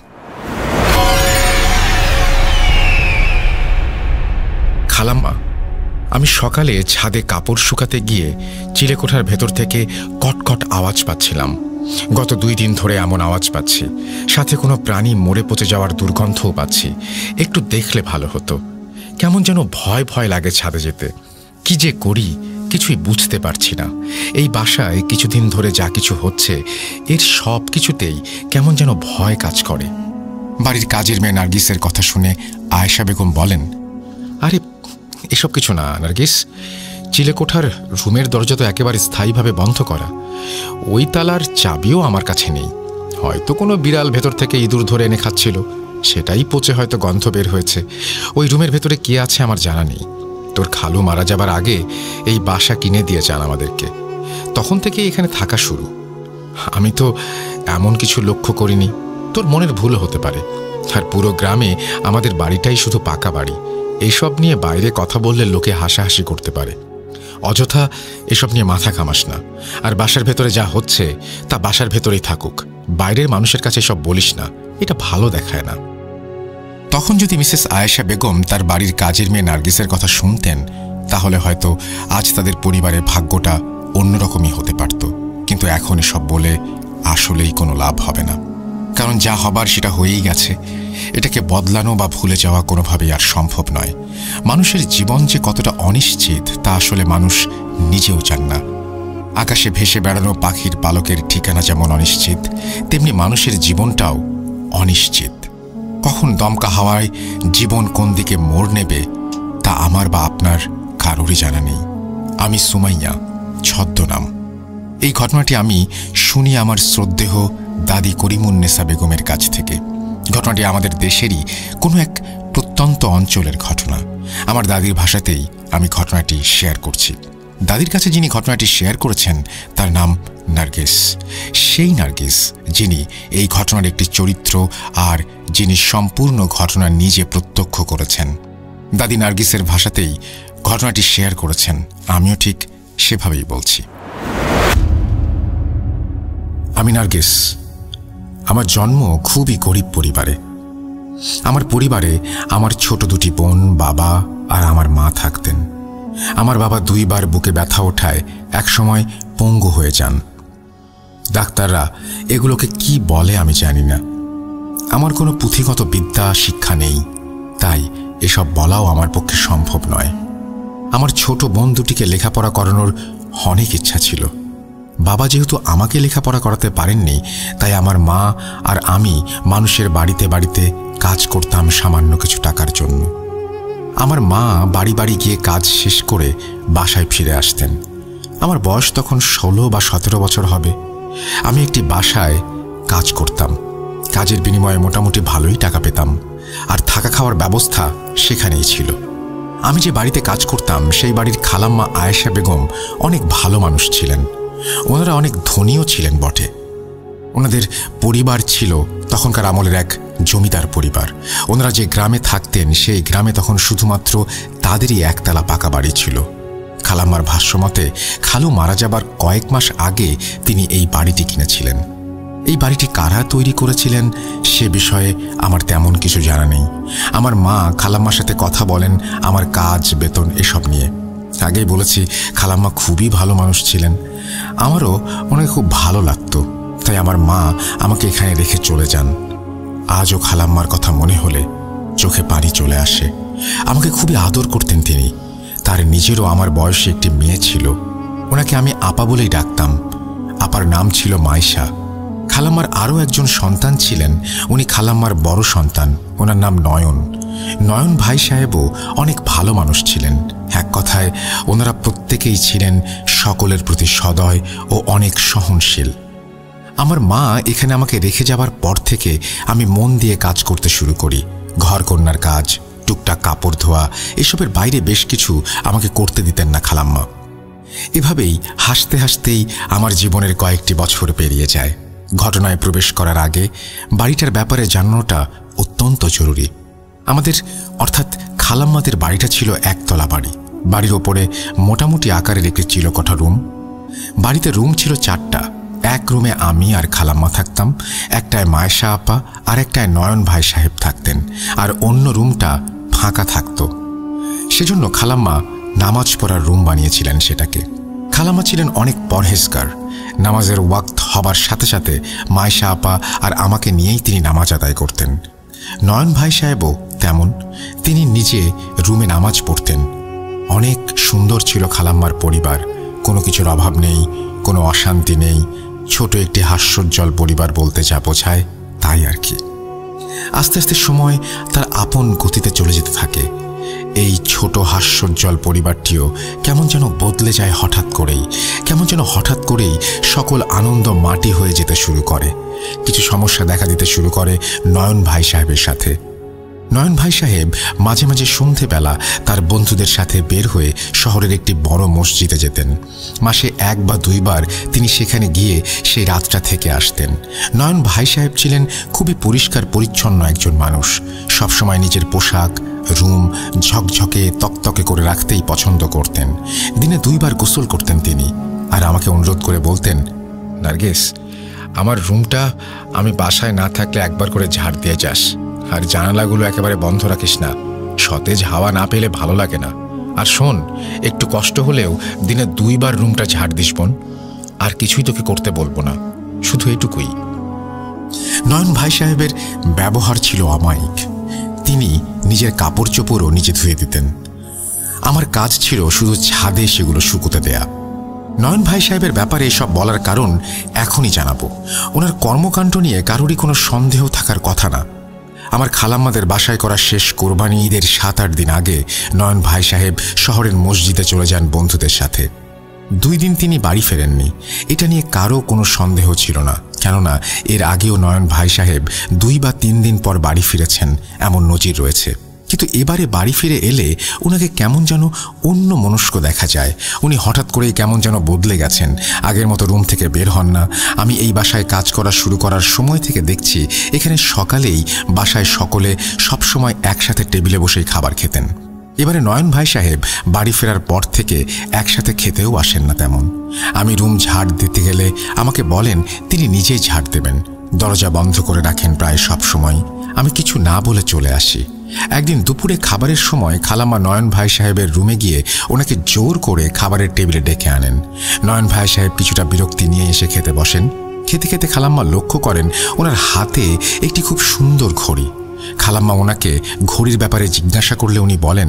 D: খালাম্মা, আমি সকালে ছাদে কাপড় শুকাতে গিয়ে চিলেকোঠার ভেতর থেকে কটকট আওয়াজ পাচ্ছিলাম। গত দুই দিন ধরে এমন আওয়াজ পাচ্ছি, সাথে কোনো প্রাণী মরে পচে যাওয়ার দুর্গন্ধও পাচ্ছি। একটু দেখলে ভালো হতো। কেমন যেন ভয় ভয় লাগে ছাদে যেতে। কি যে করি কিছুই বুঝতে পারছি না। এই বাসায় কিছুদিন ধরে যা কিছু হচ্ছে, এর সব কিছুতেই কেমন যেন ভয় কাজ করে। বাড়ির কাজের মেয়ে নার্গিসের কথা শুনে আয়েশা বেগম বলেন, আরে এসব কিছু না নার্গিস, চিলেকোঠার রুমের দরজা তো একেবারে স্থায়ীভাবে বন্ধ করা। ওই তালার চাবিও আমার কাছে নেই। হয়তো কোনো বিড়াল ভেতর থেকে ইঁদুর ধরে এনে খাচ্ছিল, সেটাই পচে হয়তো গন্ধ বের হয়েছে। ওই রুমের ভেতরে কে আছে আমার জানা নেই। তোর খালু মারা যাবার আগে এই বাসা কিনে দিয়ে যান আমাদেরকে, তখন থেকে এখানে থাকা শুরু। আমি তো এমন কিছু লক্ষ্য করিনি, তোর মনের ভুল হতে পারে। আর পুরো গ্রামে আমাদের বাড়িটাই শুধু পাকা বাড়ি। এইসব নিয়ে বাইরে কথা বললে লোকে হাসাহাসি করতে পারে। অযথা এসব নিয়ে মাথা ঘামাস না। আর বাসার ভেতরে যা হচ্ছে তা বাসার ভেতরেই থাকুক, বাইরের মানুষের কাছে সব বলিস না, এটা ভালো দেখায় না। তখন যদি মিসেস আয়েশা বেগম তার বাড়ির কাজের মেয়ে নার্গিসের কথা শুনতেন, তাহলে হয়তো আজ তাদের পরিবারের ভাগ্যটা অন্যরকমই হতে পারত। কিন্তু এখন এসব বলে আসলেই কোনো লাভ হবে না, কারণ যা হবার সেটা হয়েই গেছে। এটাকে বদলানো বা ভুলে যাওয়া কোনোভাবেই আর সম্ভব নয়। মানুষের জীবন যে কতটা অনিশ্চিত তা আসলে মানুষ নিজেও জান না। আকাশে ভেসে বেড়ানো পাখির পালকের ঠিকানা যেমন অনিশ্চিত, তেমনি মানুষের জীবনটাও অনিশ্চিত। কখন দমকা হাওয়ায় জীবন কোন দিকে মোড় নেবে তা আমার বা আপনার কারোরই জানা নেই। আমি সুমাইয়া, ছদ্মনাম। এই ঘটনাটি আমি শুনি আমার শ্রদ্ধেয় দাদি করিমুন্নেসা বেগমের কাছ থেকে। ঘটনাটি আমাদের দেশেরই কোনো এক প্রত্যন্ত অঞ্চলের ঘটনা। আমার দাদির ভাষাতেই আমি ঘটনাটি শেয়ার করছি। দাদির কাছে যিনি ঘটনাটি শেয়ার করেছেন তার নাম নার্গিস। সেই নার্গিস যিনি এই ঘটনার একটি চরিত্র আর যিনি সম্পূর্ণ ঘটনা নিজে প্রত্যক্ষ করেছেন। দাদি নার্গিসের ভাষাতেই ঘটনাটি শেয়ার করেছেন, আমিও ঠিক সেভাবেই বলছি। আমি নার্গিস। আমার জন্ম খুবই গরিব পরিবারে। আমার পরিবারে আমার ছোট দুটি বোন, বাবা আর আমার মা থাকতেন। আমার বাবা দুইবার বুকে ব্যথা ওঠায় একসময় পঙ্গু হয়ে যান। ডাক্তাররা এগুলোকে কি বলে আমি জানি না। আমার কোনো পুঁথিগত বিদ্যা শিক্ষা নেই, তাই এসব বলাও আমার পক্ষে সম্ভব নয়। আমার ছোট বোন দুটিকে লেখাপড়া করানোর অনেক ইচ্ছা ছিল। বাবা যেহেতু আমাকে লেখাপড়া করাতে পারেননি, তাই আমার মা আর আমি মানুষের বাড়িতে বাড়িতে কাজ করতাম সামান্য কিছু টাকার জন্য। আমার মা বাড়ি বাড়ি গিয়ে কাজ শেষ করে বাসায় ফিরে আসতেন। আমার বয়স তখন ষোলো বা সতেরো বছর হবে। আমি একটি বাসায় কাজ করতাম। কাজের বিনিময়ে মোটামুটি ভালোই টাকা পেতাম, আর থাকা খাওয়ার ব্যবস্থা সেখানেই ছিল। আমি যে বাড়িতে কাজ করতাম সেই বাড়ির খালাম্মা আয়েশা বেগম অনেক ভালো মানুষ ছিলেন। ওনারা অনেক ধনীও ছিলেন বটে। ওনাদের পরিবার ছিল তখনকার আমলের এক জমিদার পরিবার। ওনারা যে গ্রামে থাকতেন সেই গ্রামে তখন শুধুমাত্র তাদেরই একতলা পাকা বাড়ি ছিল। খালাম্মার ভাষ্যমতে খালু মারা যাবার কয়েক মাস আগে তিনি এই বাড়িটি কিনেছিলেন। এই বাড়িটি কারা তৈরি করেছিলেন সে বিষয়ে আমার তেমন কিছু জানা নেই। আমার মা খালাম্মার সাথে কথা বলেন আমার কাজ, বেতন এসব নিয়ে। আগেই বলেছি খালাম্মা খুবই ভালো মানুষ ছিলেন। আমারও ওনাকে খুব ভালো লাগতো, তাই আমার মা আমাকে এখানে রেখে চলে যান। আজও খালাম্মার কথা মনে হলে চোখে পানি চলে আসে। আমাকে খুবই আদর করতেন তিনি। তার নিজেরও আমার বয়সে একটি মেয়ে ছিল। ওনাকে আমি আপা বলেই ডাকতাম। আপার নাম ছিল মাইশা। খালাম্মার আরও একজন সন্তান ছিলেন, উনি খালাম্মার বড় সন্তান। ওনার নাম নয়ন। নয়ন ভাই সাহেবও অনেক ভালো মানুষ ছিলেন। এক কথায় ওনারা প্রত্যেকেই ছিলেন সকলের প্রতি সদয় ও অনেক সহনশীল। আমার মা এখানে আমাকে রেখে যাবার পর থেকে আমি মন দিয়ে কাজ করতে শুরু করি। ঘরকন্যার কাজ, টুকটাক কাপড় ধোয়া, এসবের বাইরে বেশ কিছু আমাকে করতে দিতেন না খালাম্মা। এভাবেই হাসতে হাসতেই আমার জীবনের কয়েকটি বছর পেরিয়ে যায়। ঘটনায় প্রবেশ করার আগে বাড়িটার ব্যাপারে জানানোটা অত্যন্ত জরুরি। আমাদের অর্থাৎ খালাম্মাদের বাড়িটা ছিল একতলা বাড়ি। বাড়ির ওপরে মোটামুটি আকারের একটি চিলকোঠা রুম। বাড়িতে রুম ছিল চারটা। এক রুমে আমি আর খালাম্মা থাকতাম, একটায় মায়েশা আপা আর একটায় নয়ন ভাই সাহেব থাকতেন, আর অন্য রুমটা ফাঁকা থাকত। সেজন্য খালাম্মা নামাজ পড়ার রুম বানিয়েছিলেন সেটাকে। খালাম্মা ছিলেন অনেক পরহেজগার। নামাজের ওয়াক্ত হবার সাথে সাথে মায়েশা আপা আর আমাকে নিয়েই তিনি নামাজ আদায় করতেন। নয়ন ভাই সাহেবও তেমন, তিনি নিজে রুমে নামাজ পড়তেন। অনেক সুন্দর ছিল খালাম্মার পরিবার। কোনো কিছুর অভাব নেই, কোনো অশান্তি নেই। ছোট একটি হাস্যোজ্জ্বল পরিবার বলতে যা বোঝায় তাই আর কি। আস্তে আস্তে সময় তার আপন গতিতে চলে যেতে থাকে। এই ছোট হাস্যোজ্জ্বল পরিবারটিও কেমন যেন বদলে যায় হঠাৎ করেই। কেমন যেন হঠাৎ করেই সকল আনন্দ মাটি হয়ে যেতে শুরু করে। কিছু সমস্যা দেখা দিতে শুরু করে নয়ন ভাই সাহেবের সাথে। নয়ন ভাই সাহেব মাঝে মাঝে সন্ধেবেলা তার বন্ধুদের সাথে বের হয়ে শহরের একটি বড় মসজিদে যেতেন। মাসে এক বা দুইবার তিনি সেখানে গিয়ে সেই রাতটা থেকে আসতেন। নয়ন ভাই সাহেব ছিলেন খুবই পরিষ্কার পরিচ্ছন্ন একজন মানুষ। সবসময় নিজের পোশাক, রুম ঝকঝকে তকতকে করে রাখতেই পছন্দ করতেন। দিনে দুইবার গোসল করতেন তিনি, আর আমাকে অনুরোধ করে বলতেন, নার্গিস, আমার রুমটা আমি বাসায় না থাকলে একবার করে ঝাড় দিয়ে যাস, আর জানালাগুলো একেবারে বন্ধ রাখিস না। সতেজ হাওয়া না পেলে ভালো লাগে না। আর শোন, একটু কষ্ট হলেও দিনে দুইবার রুমটা ঝাড় দিস বোন। আর কিছুই তোকে করতে বলবো না, শুধু এটুকুই। নয়ন ভাই সাহেবের ব্যবহার ছিল অমায়িক। তিনি নিজের কাপড় চোপড়ও নিজে ধুয়ে দিতেন। আমার কাজ ছিল শুধু ছাদে সেগুলো শুকোতে দেয়া। নয়ন ভাই সাহেবের ব্যাপারে এসব বলার কারণ এখনই জানাবো। ওনার কর্মকাণ্ড নিয়ে কারোরই কোনো সন্দেহ থাকার কথা না। আমার খালাম্মাদের বাসায় করা শেষ কোরবানি ঈদের সাত আট দিন আগে নয়ন ভাই সাহেব শহরের মসজিদে চলে যান বন্ধুদের সাথে। দুই দিন তিনি বাড়ি ফেরেননি। এটা নিয়ে কারো কোনো সন্দেহ ছিল না, কেননা এর আগেও নয়ন ভাই সাহেব দুই বা তিন দিন পর বাড়ি ফিরেছেন, এমন নজির রয়েছে। কিন্তু এবারে বাড়ি ফিরে এলে ওনাকে কেমন যেন অন্য মনস্ক দেখা যায়। উনি হঠাৎ করেই কেমন যেন বদলে গেছেন। আগের মতো রুম থেকে বের হন না। আমি এই বাসায় কাজ করা শুরু করার সময় থেকে দেখছি এখানে সকালেই বাসায় সকলে সবসময় একসাথে টেবিলে বসেই খাবার খেতেন। এবারে নয়ন ভাই সাহেব বাড়ি ফেরার পর থেকে একসাথে খেতেও আসেন না তেমন। আমি রুম ঝাড় দিতে গেলে আমাকে বলেন তিনি নিজেই ঝাড় দেবেন। দরজা বন্ধ করে রাখেন প্রায় সব সময়। আমি কিছু না বলে চলে আসি। একদিন দুপুরে খাবারের সময় খালাম্মা নয়ন ভাই সাহেবের রুমে গিয়ে ওনাকে জোর করে খাবারের টেবিলে ডেকে আনেন। নয়ন ভাই সাহেব কিছুটা বিরক্তি নিয়ে এসে খেতে বসেন। খেতে খেতে খালাম্মা লক্ষ্য করেন ওনার হাতে একটি খুব সুন্দর ঘড়ি। খালাম্মা ওনাকে ঘড়ির ব্যাপারে জিজ্ঞাসা করলে উনি বলেন,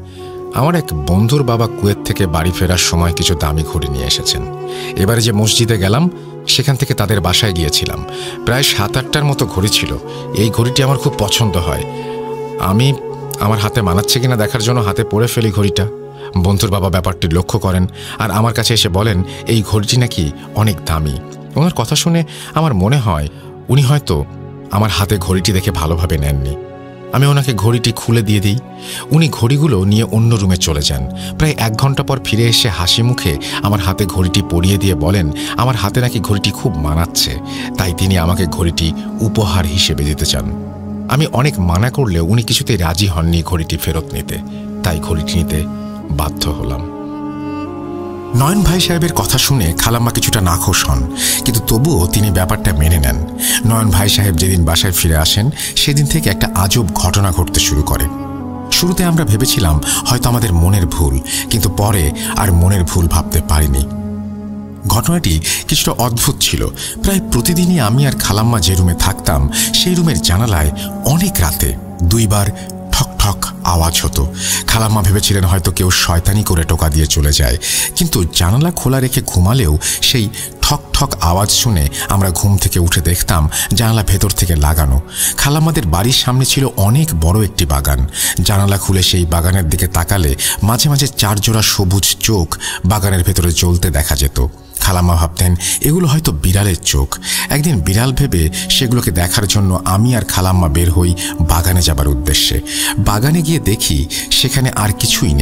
D: আমার এক বন্ধুর বাবা কুয়েত থেকে বাড়ি ফেরার সময় কিছু দামি ঘড়ি নিয়ে এসেছেন। এবারে যে মসজিদে গেলাম সেখান থেকে তাদের বাসায় গিয়েছিলাম। প্রায় সাত আটটার মতো ঘড়ি ছিল। এই ঘড়িটি আমার খুব পছন্দ হয়। আমি আমার হাতে মানাচ্ছে কিনা দেখার জন্য হাতে পরে ফেলি ঘড়িটা। বন্ধুর বাবা ব্যাপারটি লক্ষ্য করেন আর আমার কাছে এসে বলেন এই ঘড়িটি নাকি অনেক দামি। ওনার কথা শুনে আমার মনে হয় উনি হয়তো আমার হাতে ঘড়িটি দেখে ভালোভাবে নেননি। আমি ওনাকে ঘড়িটি খুলে দিয়ে দিই। উনি ঘড়িগুলো নিয়ে অন্য রুমে চলে যান। প্রায় এক ঘন্টা পর ফিরে এসে হাসি মুখে আমার হাতে ঘড়িটি পরিয়ে দিয়ে বলেন আমার হাতে নাকি ঘড়িটি খুব মানাচ্ছে, তাই তিনি আমাকে ঘড়িটি উপহার হিসেবে দিতে চান। আমি অনেক মানা করলেও উনি কিছুতেই রাজি হননি ঘড়িটি ফেরত নিতে, তাই ঘড়িটি নিতে বাধ্য হলাম। নয়ন ভাই সাহেবের কথা শুনে খালাম্মা কিছুটা নাখোশ হন, কিন্তু তবুও তিনি ব্যাপারটা মেনে নেন। নয়ন ভাই সাহেব যেদিন বাসায় ফিরে আসেন সেদিন থেকে একটা আজব ঘটনা ঘটতে শুরু করে। শুরুতে আমরা ভেবেছিলাম হয়তো আমাদের মনের ভুল, কিন্তু পরে আর মনের ভুল ভাবতে পারিনি। ঘটনাটি কিছুটা অদ্ভুত ছিল। প্রায় প্রতিদিনই আমি আর খালাম্মা যে রুমে থাকতাম সেই রুমের জানালায় অনেক রাতে দুইবার ঠক ঠক আওয়াজ হতো। খালাম্মা ভেবেছিলেন হয়তো কেউ শয়তানি করে টোকা দিয়ে চলে যায়, কিন্তু জানালা খোলা রেখে ঘুমালেও সেই ঠক ঠক আওয়াজ শুনে আমরা ঘুম থেকে উঠে দেখতাম জানালা ভেতর থেকে লাগানো। খালাম্মাদের বাড়ির সামনে ছিল অনেক বড় একটি বাগান। জানালা খুলে সেই বাগানের দিকে তাকালে মাঝে মাঝে চার জোড়া সবুজ চোখ বাগানের ভেতরে জ্বলতে দেখা যেত। খালাম্মা ভাবতেন এগুলো হয়তো বিড়ালের চোখ। একদিন বিড়াল ভেবে সেগুলোকে দেখার জন্য আমি আর খালাম্মা বের হই বাগানে যাবার উদ্দেশ্যে। বাগানে গিয়ে দেখি সেখানে আর কিছুই নেই।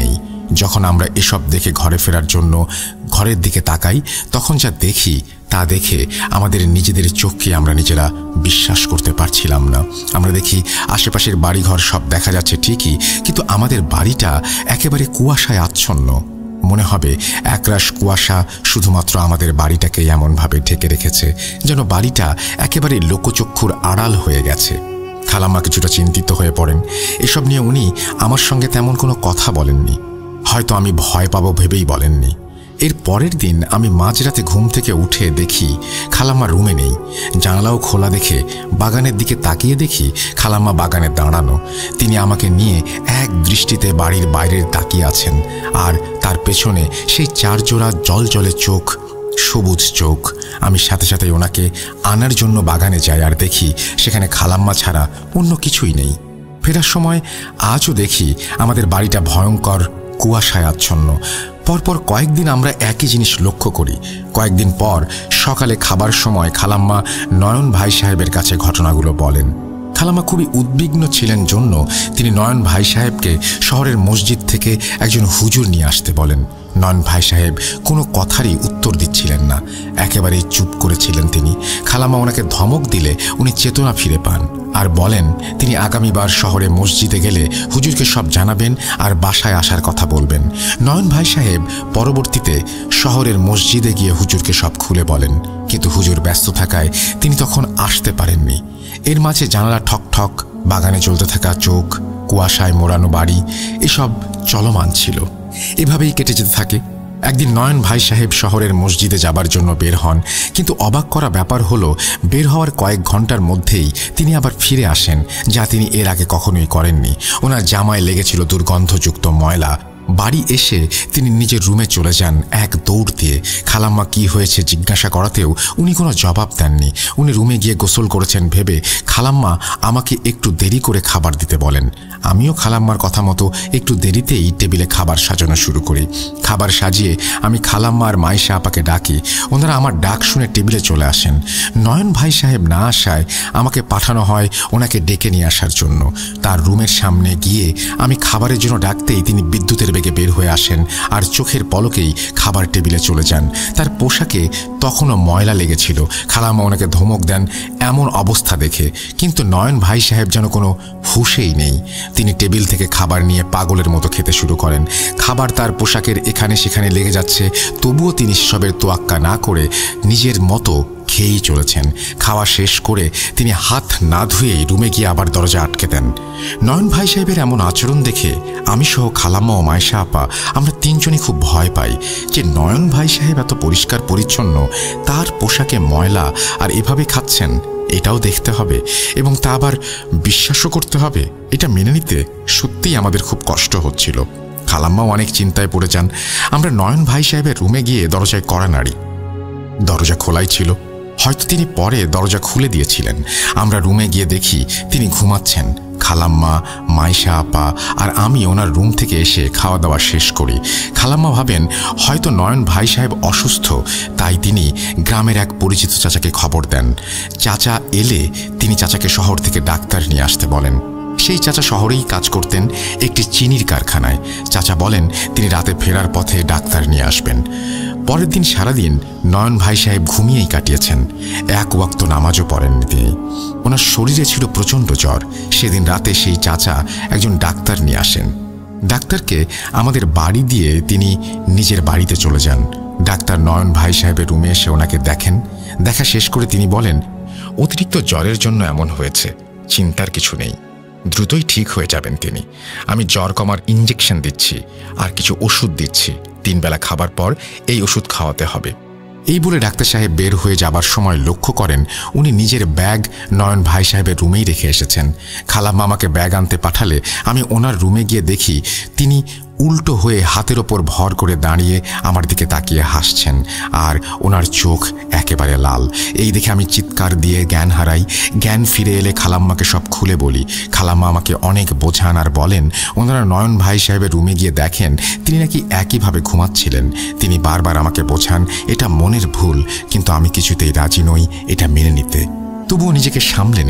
D: যখন আমরা এসব দেখে ঘরে ফেরার জন্য ঘরের দিকে তাকাই, তখন যা দেখি তা দেখে আমাদের নিজেদের চোখকে আমরা নিজেরা বিশ্বাস করতে পারছিলাম না। আমরা দেখি আশেপাশের বাড়িঘর সব দেখা যাচ্ছে ঠিকই, কিন্তু আমাদের বাড়িটা একেবারে কুয়াশায় আচ্ছন্ন। মনে হবে একরাশ কুয়াশা শুধুমাত্র আমাদের বাড়িটাকে এমনভাবে ঢেকে রেখেছে যেন বাড়িটা একেবারে লোকচক্ষুর আড়াল হয়ে গেছে। খালাম্মা কিছুটা চিন্তিত হয়ে পড়েন। এসব নিয়ে উনি আমার সঙ্গে তেমন কোনো কথা বলেননি, হয়তো আমি ভয় পাবো ভেবেই বলেননি। এর পরের দিন আমি মাঝরাতে ঘুম থেকে উঠে দেখি খালাম্মা রুমে নেই। জানালাও খোলা দেখে বাগানের দিকে তাকিয়ে দেখি খালাম্মা বাগানে দাঁড়ানো। তিনি আমাকে নিয়ে এক দৃষ্টিতে বাড়ির বাইরের তাকিয়ে আছেন, আর তার পেছনে সেই চার জোড়া জল জলে চোখ, সবুজ চোখ। আমি সাথে সাথে ওনাকে আনার জন্য বাগানে যাই, আর দেখি সেখানে খালাম্মা ছাড়া অন্য কিছুই নেই। ফেরার সময় আজও দেখি আমাদের বাড়িটা ভয়ঙ্কর কুয়াশায় আচ্ছন্ন। পরপর কয়েকদিন আমরা একই জিনিস লক্ষ্য করি। কয়েকদিন পর সকালে খাবার সময় খালাম্মা নয়ন ভাই সাহেবের কাছে ঘটনাগুলো বলেন। খালাম্মা খুবই উদ্বিগ্ন ছিলেন জন্য তিনি নয়ন ভাই সাহেবকে শহরের মসজিদ থেকে একজন হুজুর নিয়ে আসতে বলেন। নয়ন ভাই সাহেব কোনো কথারই উত্তর দিচ্ছিলেন না, একেবারেই চুপ করেছিলেন তিনি। খালাম্মা ওনাকে ধমক দিলে উনি চেতনা ফিরে পান আর বলেন তিনি আগামীবার শহরে মসজিদে গেলে হুজুরকে সব জানাবেন আর বাসায় আসার কথা বলবেন। নয়ন ভাই সাহেব পরবর্তীতে শহরের মসজিদে গিয়ে হুজুরকে সব খুলে বলেন, কিন্তু হুজুর ব্যস্ত থাকায় তিনি তখন আসতে পারেননি। এর মাঝে জানালা ঠক ঠক, বাগানে চলতে থাকা চোখ, কুয়াশায় মোড়ানো বাড়ি, এসব চলমান ছিল। এভাবেই কেটে যেতে থাকে। একদিন নয়ন ভাই সাহেব শহরের মসজিদে যাবার জন্য বের হন, কিন্তু অবাক করা ব্যাপার হলো বের হওয়ার কয়েক ঘন্টার মধ্যেই তিনি আবার ফিরে আসেন, যা তিনি এর আগে কখনোই করেননি। ওনার জামায় লেগেছিল দুর্গন্ধযুক্ত ময়লা। বাড়ি এসে তিনি নিজের রুমে চলে যান এক দৌড় দিয়ে। খালাম্মা কি হয়েছে জিজ্ঞাসা করাতেও উনি কোনো জবাব দেননি। উনি রুমে গিয়ে গোসল করেছেন ভেবে খালাম্মা আমাকে একটু দেরি করে খাবার দিতে বলেন। আমিও খালাম্মার কথা মতো একটু দেরিতেই টেবিলে খাবার সাজানো শুরু করি। খাবার সাজিয়ে আমি খালাম্মা আর মাইশা আপাকে ডাকি। ওনারা আমার ডাক শুনে টেবিলে চলে আসেন। নয়ন ভাই সাহেব না আসায় আমাকে পাঠানো হয় ওনাকে ডেকে নিয়ে আসার জন্য। তার রুমের সামনে গিয়ে আমি খাবারের জন্য ডাকতেই তিনি বিদ্যুতের বেগে বের হয়ে আসেন আর চোখের পলকেই খাবার টেবিলে চলে যান। তার পোশাকে তখনও ময়লা লেগেছিল। খালাম্মা ওনাকে ধমক দেন এমন অবস্থা দেখে, কিন্তু নয়ন ভাই সাহেব যেন কোনো হুঁশেই নেই। তিনি টেবিল থেকে খাবার নিয়ে পাগলের মতো খেতে শুরু করেন। খাবার তার পোশাকের এখানে সেখানে লেগে যাচ্ছে, তবুও তিনি সেসবের তোয়াক্কা না করে নিজের মতো খেয়েই চলেছেন। খাওয়া শেষ করে তিনি হাত না ধুয়েই রুমে গিয়ে আবার দরজা আটকে দেন। নয়ন ভাই সাহেবের এমন আচরণ দেখে আমি সহ খালাম্মা ও মাইশা আপা আমরা তিনজনই খুব ভয় পাই যে নয়ন ভাই সাহেব এত পরিষ্কার পরিচ্ছন্ন, তার পোশাকে ময়লা আর এভাবে খাচ্ছেন, এটাও দেখতে হবে এবং তা আবার বিশ্বাসও করতে হবে। এটা মেনে নিতে সত্যিই আমাদের খুব কষ্ট হচ্ছিল। খালাম্মাও অনেক চিন্তায় পড়ে যান। আমরা নয়ন ভাই সাহেবের রুমে গিয়ে দরজায় কড়া নাড়ি। দরজা খোলাই ছিল, হয়তো তিনি পরে দরজা খুলে দিয়েছিলেন। আমরা রুমে গিয়ে দেখি তিনি ঘুমাচ্ছেন। খালাম্মা, মাইশা আপা আর আমি ওনার রুম থেকে এসে খাওয়া দাওয়া শেষ করি। খালাম্মা ভাবেন হয়তো নয়ন ভাই সাহেব অসুস্থ, তাই তিনি গ্রামের এক পরিচিত চাচাকে খবর দেন। চাচা এলে তিনি চাচাকে শহর থেকে ডাক্তার নিয়ে আসতে বলেন। সেই চাচা শহরেই কাজ করতেন, একটি চিনির কারখানায়। চাচা বলেন তিনি রাতে ফেরার পথে ডাক্তার নিয়ে আসবেন। পরের দিন সারাদিন নয়ন ভাই সাহেব ঘুমিয়েই কাটিয়েছেন। এক ওয়াক্ত নামাজও পড়েননি তিনি। ওনার শরীরে ছিল প্রচণ্ড জ্বর। সেদিন রাতে সেই চাচা একজন ডাক্তার নিয়ে আসেন। ডাক্তারকে আমাদের বাড়ি দিয়ে তিনি নিজের বাড়িতে চলে যান। ডাক্তার নয়ন ভাই সাহেবের রুমে এসে ওনাকে দেখেন। দেখা শেষ করে তিনি বলেন, অতিরিক্ত জ্বরের জন্য এমন হয়েছে, চিন্তার কিছু নেই, দ্রুতই ঠিক হয়ে যাবেন তিনি। আমি জ্বর কমার ইঞ্জেকশন দিচ্ছি আর কিছু ওষুধ দিচ্ছি, তিন বেলা খাবার পর এই ওষুধ খাওয়াতে হবে। এই বলে ডাক্তার সাহেব বের হয়ে যাবার সময় লক্ষ্য করেন উনি নিজের ব্যাগ নয়ন ভাই সাহেবের রুমেই রেখে এসেছেন। খালাম্মা আমাকে ব্যাগ আনতে পাঠালে আমি ওনার রুমে গিয়ে দেখি তিনি উল্টো হয়ে হাতের ওপর ভর করে দাঁড়িয়ে আমার দিকে তাকিয়ে হাসছেন, আর ওনার চোখ একেবারে লাল। এই দেখে আমি চিৎকার দিয়ে জ্ঞান হারাই। জ্ঞান ফিরে এলে খালাম্মাকে সব খুলে বলি। খালাম্মা আমাকে অনেক বোঝান আর বলেন ওনারা নয়ন ভাই সাহেবের রুমে গিয়ে দেখেন তিনি নাকি একইভাবে ঘুমাচ্ছিলেন। তিনি বারবার আমাকে বোঝান এটা মনের ভুল, কিন্তু আমি কিছুতেই রাজি নই এটা মেনে নিতে। তবুও নিজেকে সামলে নেই।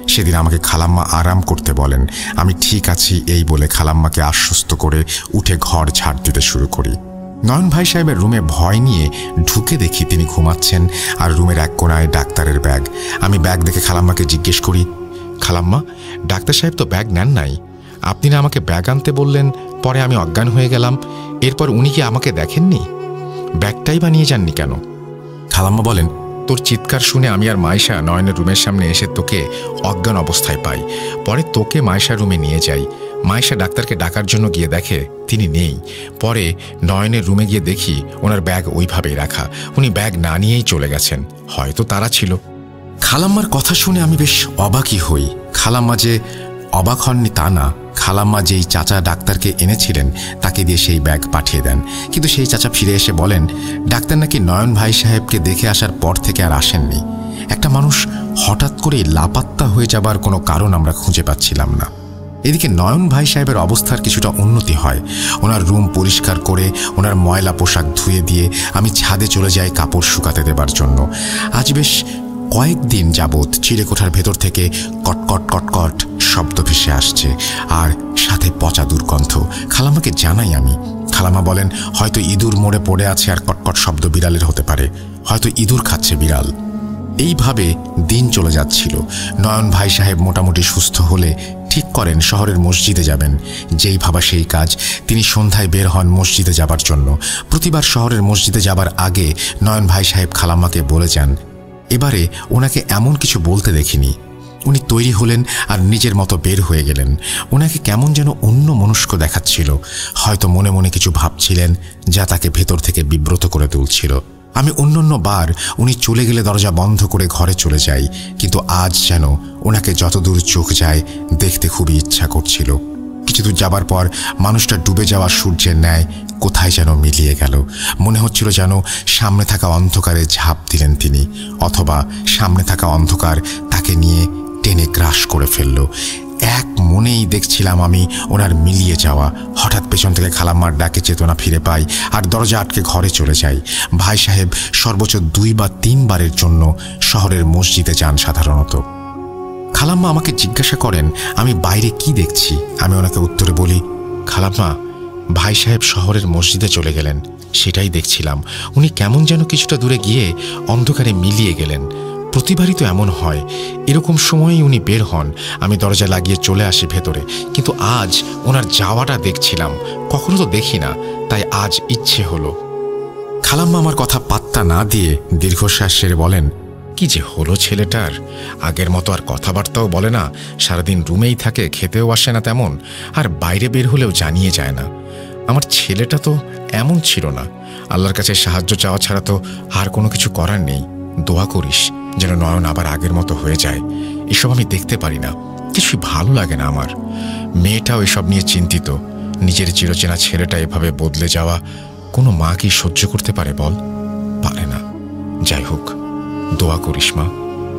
D: সেদিন আমাকে খালাম্মা আরাম করতে বলেন। আমি ঠিক আছি এই বলে খালাম্মাকে আশ্বস্ত করে উঠে ঘর ঝাড় দিতে শুরু করি। নয়ন ভাই সাহেবের রুমে ভয় নিয়ে ঢুকে দেখি তিনি ঘুমাচ্ছেন, আর রুমের এক কোণায় ডাক্তারের ব্যাগ। আমি ব্যাগ দেখে খালাম্মাকে জিজ্ঞেস করি, খালাম্মা, ডাক্তার সাহেব তো ব্যাগ নেন নাই? আপনি না আমাকে ব্যাগ আনতে বললেন, পরে আমি অজ্ঞান হয়ে গেলাম, এরপর উনি কি আমাকে দেখেননি? ব্যাগটাই বা নিয়ে যাননি কেন? খালাম্মা বলেন, তোর চিৎকার শুনে আমি আর মাইশা নয়নের রুমের সামনে এসে তোকে অজ্ঞান অবস্থায় পাই। পরে তোকে মাইশা রুমে নিয়ে যাই। মাইশা ডাক্তারকে ডাকার জন্য গিয়ে দেখে তিনি নেই। পরে নয়নের রুমে গিয়ে দেখি ওনার ব্যাগ ওইভাবেই রাখা, উনি ব্যাগ না নিয়েই চলে গেছেন। হয়তো তারা ছিল। খালাম্মার কথা শুনে আমি বেশ অবাকই হই। খালাম্মা যে অবাক হননি তা না, খালাম্মা যেই চাচা ডাক্তারকে এনেছিলেন তাকে দিয়ে সেই ব্যাগ পাঠিয়ে দেন। কিন্তু সেই চাচা ফিরে এসে বলেন, ডাক্তার নাকি নয়ন ভাই সাহেবকে দেখে আসার পর থেকে আর আসেননি। একটা মানুষ হঠাৎ করেই লাপাত্তা হয়ে যাবার কোনো কারণ আমরা খুঁজে পাচ্ছিলাম না। এদিকে নয়ন ভাই সাহেবের অবস্থার কিছুটা উন্নতি হয়। ওনার রুম পরিষ্কার করে ওনার ময়লা পোশাক ধুয়ে দিয়ে আমি ছাদে চলে যাই কাপড় শুকাতে দেবার জন্য। আজ বেশ কয়েকদিন যাবৎ চিলেকোঠার ভেতর থেকে কটকট কটকট শব্দ ভেসে আসছে, আর সাথে পচা দুর্গন্ধ। খালাম্মাকে জানাই আমি। খালাম্মা বলেন, হয়তো ইঁদুর মরে পড়ে আছে আর কটকট শব্দ বিড়ালের হতে পারে, হয়তো ইঁদুর খাচ্ছে বিড়াল। এইভাবে দিন চলে যাচ্ছিল। নয়ন ভাই সাহেব মোটামুটি সুস্থ হলে ঠিক করেন শহরের মসজিদে যাবেন। যেই ভাবা সেই কাজ, তিনি সন্ধ্যায় বের হন মসজিদে যাবার জন্য। প্রতিবার শহরের মসজিদে যাবার আগে নয়ন ভাই সাহেব খালাম্মাকে বলে যান। এবারে ওনাকে এমন কিছু বলতে দেখিনি। উনি তৈরি হলেন আর নিজের মতো বের হয়ে গেলেন। ওনাকে কেমন যেন অন্য মনস্ক দেখাচ্ছিল। হয়তো মনে মনে কিছু ভাবছিলেন যা তাকে ভেতর থেকে বিব্রত করে তুলছিল। আমি অন্য অন্য বার উনি চলে গেলে দরজা বন্ধ করে ঘরে চলে যাই, কিন্তু আজ যেন ওনাকে যতদূর চোখ যায় দেখতে খুবই ইচ্ছা করছিল। কিছুদূর যাবার পর মানুষটা ডুবে যাওয়া সূর্যের ন্যায় কোথায় যেন মিলিয়ে গেল। মনে হচ্ছিল যেন সামনে থাকা অন্ধকারে ঝাঁপ দিলেন তিনি, অথবা সামনে থাকা অন্ধকার তাকে নিয়ে টেনে গ্রাস করে ফেলল। এক মনেই দেখছিলাম আমি ওনার মিলিয়ে যাওয়া। হঠাৎ পেছন থেকে খালাম্মার ডাকে চেতনা ফিরে পাই আর দরজা আটকে ঘরে চলে যাই। ভাই সাহেব সর্বোচ্চ দুই বা তিনবারের জন্য শহরের মসজিদে যান সাধারণত। খালাম্মা আমাকে জিজ্ঞাসা করেন আমি বাইরে কি দেখছি। আমি ওনাকে উত্তরে বলি, খালাম্মা, ভাই সাহেব শহরের মসজিদে চলে গেলেন, সেটাই দেখছিলাম। উনি কেমন যেন কিছুটা দূরে গিয়ে অন্ধকারে মিলিয়ে গেলেন। প্রতিবারই তো এমন হয়, এরকম সময়ই উনি বের হন। আমি দরজা লাগিয়ে চলে আসি ভেতরে, কিন্তু আজ ওনার যাওয়াটা দেখছিলাম, কখনো তো দেখি না, তাই আজ ইচ্ছে হলো। খালাম্মা আমার কথা পাত্তা না দিয়ে দীর্ঘশ্বাস সেরে বলেন, কি যে হলো ছেলেটার, আগের মতো আর কথাবার্তাও বলে না, সারাদিন রুমেই থাকে, খেতেও আসে না তেমন, আর বাইরে বের হলেও জানিয়ে যায় না। আমার ছেলেটা তো এমন ছিল না। আল্লাহর কাছে সাহায্য চাওয়া ছাড়া তো আর কোনো কিছু করার নেই। দোয়া করিস যেন নয়ন আবার আগের মতো হয়ে যায়। এসব আমি দেখতে পারি না, কিছুই ভালো লাগে না আমার। মেয়েটাও এসব নিয়ে চিন্তিত। নিজের চিরচেনা ছেলেটা এভাবে বদলে যাওয়া কোনো মা কি সহ্য করতে পারে বল? পারে না। যাই হোক, দোয়া করিস মা।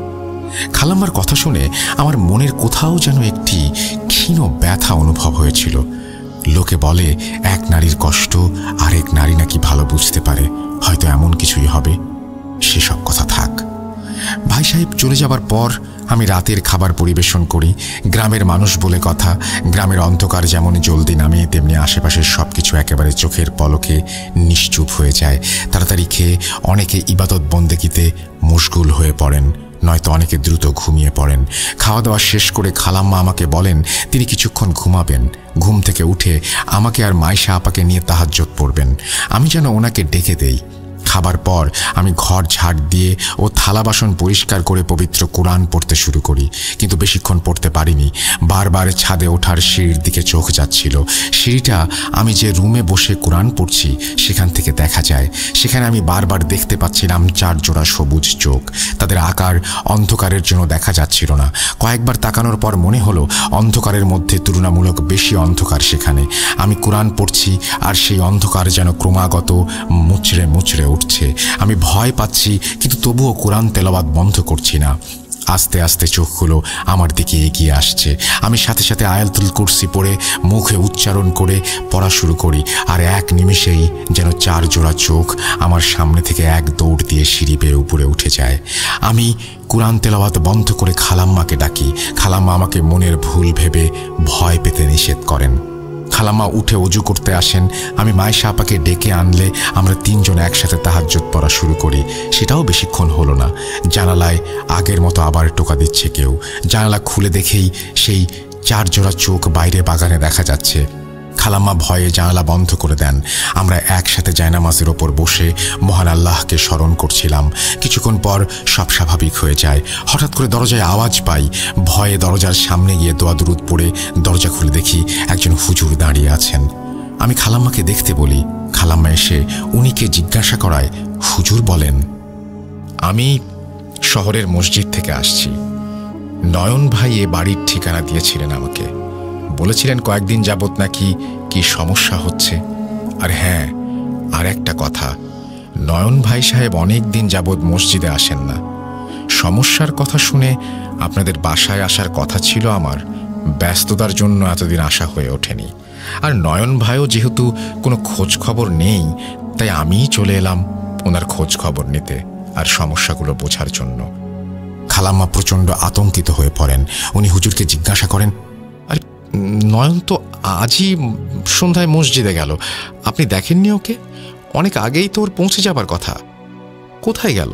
D: খালাম্মার কথা শুনে আমার মনের কোথাও যেন একটি ক্ষীণ ব্যথা অনুভব হয়েছিল। লোকে বলে এক নারীর কষ্ট আরেক নারী নাকি ভালো বুঝতে পারে, হয়তো এমন কিছুই হবে। সেসব কথা থাক। ভাই সাহেব চলে যাবার পর আমি রাতের খাবার পরিবেশন করি। গ্রামের মানুষ বলে কথা, গ্রামের অন্ধকার যেমন জলদি নামে, তেমনি আশেপাশের সব কিছু একেবারে চোখের পলকে নিশ্চুপ হয়ে যায়। তাড়াতাড়ি খেয়ে অনেকে ইবাদত বন্দেগিতে মশগুল হয়ে পড়েন, নয়তো অনেকে দ্রুত ঘুমিয়ে পড়েন। খাওয়া দাওয়া শেষ করে খালাম্মা আমাকে বলেন তিনি কিছুক্ষণ ঘুমাবেন। ঘুম থেকে উঠে আমাকে আর মাইশা আপাকে নিয়ে তাহাজ্জুদ পড়বেন। আমি যেন ওনাকে ডেকে দেই। খাবার পর আমি ঘর ঝাড় দিয়ে ও থালা বাসন পরিষ্কার করে পবিত্র কোরআন পড়তে শুরু করি, কিন্তু বেশিক্ষণ পড়তে পারিনি। বারবার ছাদে ওঠার সিঁড়ির দিকে চোখ যাচ্ছিল। সিঁড়িটা আমি যে রুমে বসে কোরআন পড়ছি সেখান থেকে দেখা যায়। সেখানে আমি বারবার দেখতে পাচ্ছিলাম চার জোড়া সবুজ চোখ। তাদের আকার অন্ধকারের জন্য দেখা যাচ্ছিল না। কয়েকবার তাকানোর পর মনে হলো অন্ধকারের মধ্যে তুলনামূলক বেশি অন্ধকার সেখানে। আমি কোরআন পড়ছি আর সেই অন্ধকার যেন ক্রমাগত মুচড়ে মুচড়ে উঠছে। আমি ভয় পাচ্ছি, কিন্তু তবুও কোরআন তেলাওয়াত বন্ধ করছি না। আস্তে আস্তে চোখগুলো আমার দিকে এগিয়ে আসছে। আমি সাথে সাথে আয়াতুল কুরসি পড়ে মুখে উচ্চারণ করে পড়া শুরু করি, আর এক নিমেষেই যেন চার জোড়া চোখ আমার সামনে থেকে এক দৌড় দিয়ে সিঁড়ি বেয়ে উপরে উঠে যায়। আমি কুরআন তেলাওয়াত বন্ধ করে খালাম্মাকে ডাকি। খালাম্মা আমাকে মনের ভুল ভেবে ভয় পেতে নিষেধ করেন। খালাম্মা উঠে ওযু করতে আসেন। আমি মায়েশা আপাকে ডেকে আনলে আমরা তিনজন একসাথে তাহাজ্জুদ পড়া শুরু করি। সেটাও বেশিক্ষণ হলো না। জানালায় আগের মতো আবার টোকা দিচ্ছে কেউ। জানালা খুলে দেখেই সেই চার জোড়া চোখ বাইরে বাগানে দেখা যাচ্ছে। খালাম্মা ভয়ে জানালা বন্ধ করে দেন। আমরা একসাথে জায়নামাজের ওপর বসে মহান আল্লাহকে স্মরণ করছিলাম। কিছুক্ষণ পর সব স্বাভাবিক হয়ে যায়। হঠাৎ করে দরজায় আওয়াজ পাই। ভয়ে দরজার সামনে গিয়ে দোয়া দুরুদ পড়ে দরজা খুলে দেখি একজন হুজুর দাঁড়িয়ে আছেন। আমি খালাম্মাকে দেখতে বলি। খালাম্মা এসে উনিকে জিজ্ঞাসা করায় হুজুর বলেন, আমি শহরের মসজিদ থেকে আসছি। নয়ন ভাই এ বাড়ির ঠিকানা দিয়েছিলেন আমাকে। বলেছিলেন কয়েকদিন যাবত নাকি কি সমস্যা হচ্ছে। আর হ্যাঁ, আর একটা কথা, নয়ন ভাই সাহেব অনেক দিন যাবত মসজিদে আসেন না। সমস্যার কথা শুনে আপনাদের বাসায় আসার কথা ছিল আমার, ব্যস্ততার জন্য এতদিন আসা হয়ে ওঠেনি। আর নয়ন ভাইও যেহেতু কোনো খোঁজ খবর নেই, তাই আমিই চলে এলাম ওনার খোঁজ খবর নিতে আর সমস্যাগুলো বোঝার জন্য। খালাম্মা প্রচণ্ড আতঙ্কিত হয়ে পড়েন। উনি হুজুরকে জিজ্ঞাসা করেন, আরে নয়ন তো আজই সন্ধ্যায় মসজিদে গেল, আপনি দেখেননি ওকে? অনেক আগেই তো ওর পৌঁছে যাবার কথা, কোথায় গেল?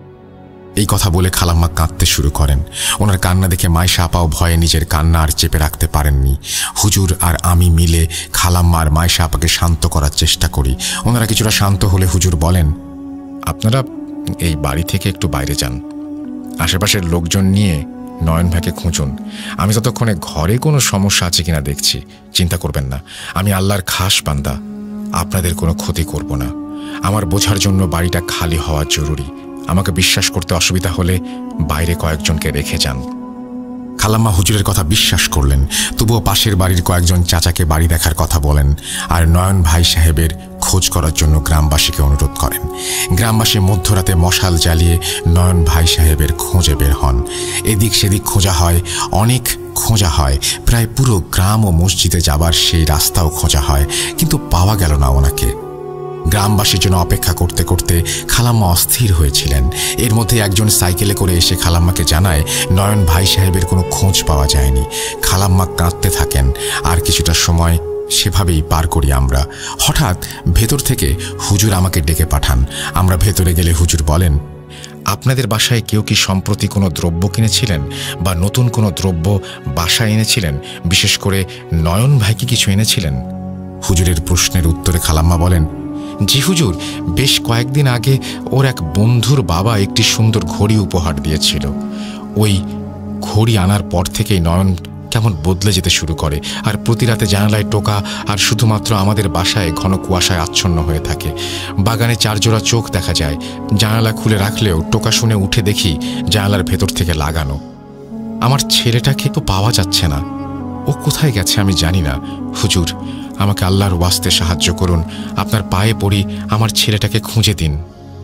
D: এই কথা বলে খালাম্মা কাঁদতে শুরু করেন। ওনার কান্না দেখে মায়েশা আপাও ভয়ে নিজের কান্না আর চেপে রাখতে পারেননি। হুজুর আর আমি মিলে খালাম্মা আর মায়েশা আপাকে শান্ত করার চেষ্টা করি। ওনারা কিছুটা শান্ত হলে হুজুর বলেন, আপনারা এই বাড়ি থেকে একটু বাইরে যান, আশেপাশের লোকজন নিয়ে নয়ন ভাইকে খুঁজুন। আমি ততক্ষণে ঘরে কোনো সমস্যা আছে কিনা দেখছি। চিন্তা করবেন না, আমি আল্লাহর খাস বান্দা, আপনাদের কোনো ক্ষতি করব না। আমার বোঝার জন্য বাড়িটা খালি হওয়া জরুরি। আমাকে বিশ্বাস করতে অসুবিধা হলে বাইরে কয়েকজনকে রেখে যান। খালাম্মা হুজুরের কথা বিশ্বাস করলেন, তবুও পাশের বাড়ির কয়েকজন চাচাকে বাড়ি দেখার কথা বলেন আর নয়ন ভাই সাহেবের খোঁজ করার জন্য গ্রামবাসীকে অনুরোধ করেন। গ্রামবাসী মধ্যরাতে মশাল জ্বালিয়ে নয়ন ভাই সাহেবের খোঁজে বের হন। এদিক সেদিক খোঁজা হয়, অনেক খোঁজা হয়, প্রায় পুরো গ্রাম ও মসজিদে যাবার সেই রাস্তাও খোঁজা হয়, কিন্তু পাওয়া গেল না ওনাকে। গ্রামবাসীর জন্য অপেক্ষা করতে করতে খালাম্মা অস্থির হয়েছিলেন। এর মধ্যে একজন সাইকেলে করে এসে খালাম্মাকে জানায় নয়ন ভাই সাহেবের কোনো খোঁজ পাওয়া যায়নি। খালাম্মা কাঁদতে থাকেন। আর কিছুটা সময় সেভাবেই পার করি আমরা। হঠাৎ ভেতর থেকে হুজুর আমাকে ডেকে পাঠান। আমরা ভেতরে গেলে হুজুর বলেন, আপনাদের বাসায় কেউ কি সম্প্রতি কোনো দ্রব্য কিনেছিলেন বা নতুন কোনো দ্রব্য বাসায় এনেছিলেন? বিশেষ করে নয়ন ভাই কি কিছু এনেছিলেন? হুজুরের প্রশ্নের উত্তরে খালাম্মা বলেন, জি হুজুর, বেশ কয়েকদিন আগে ওর এক বন্ধুর বাবা একটি সুন্দর ঘড়ি উপহার দিয়েছিল। ওই ঘড়ি আনার পর থেকেই নয়ন কেমন বদলে যেতে শুরু করে, আর প্রতি রাতে জানালায় টোকা, আর শুধুমাত্র আমাদের বাসায় ঘন কুয়াশায় আচ্ছন্ন হয়ে থাকে। বাগানে চারজোড়া চোখ দেখা যায়। জানালা খুলে রাখলেও টোকা শুনে উঠে দেখি জানালার ভেতর থেকে লাগানো। আমার ছেলেটাকে তো পাওয়া যাচ্ছে না। ও কোথায় গেছে আমি জানি না। হুজুর, আমাকে আল্লাহর ওয়াস্তে সাহায্য করুন, আপনার পায়ে পড়ি, আমার ছেলেটাকে খুঁজে দিন।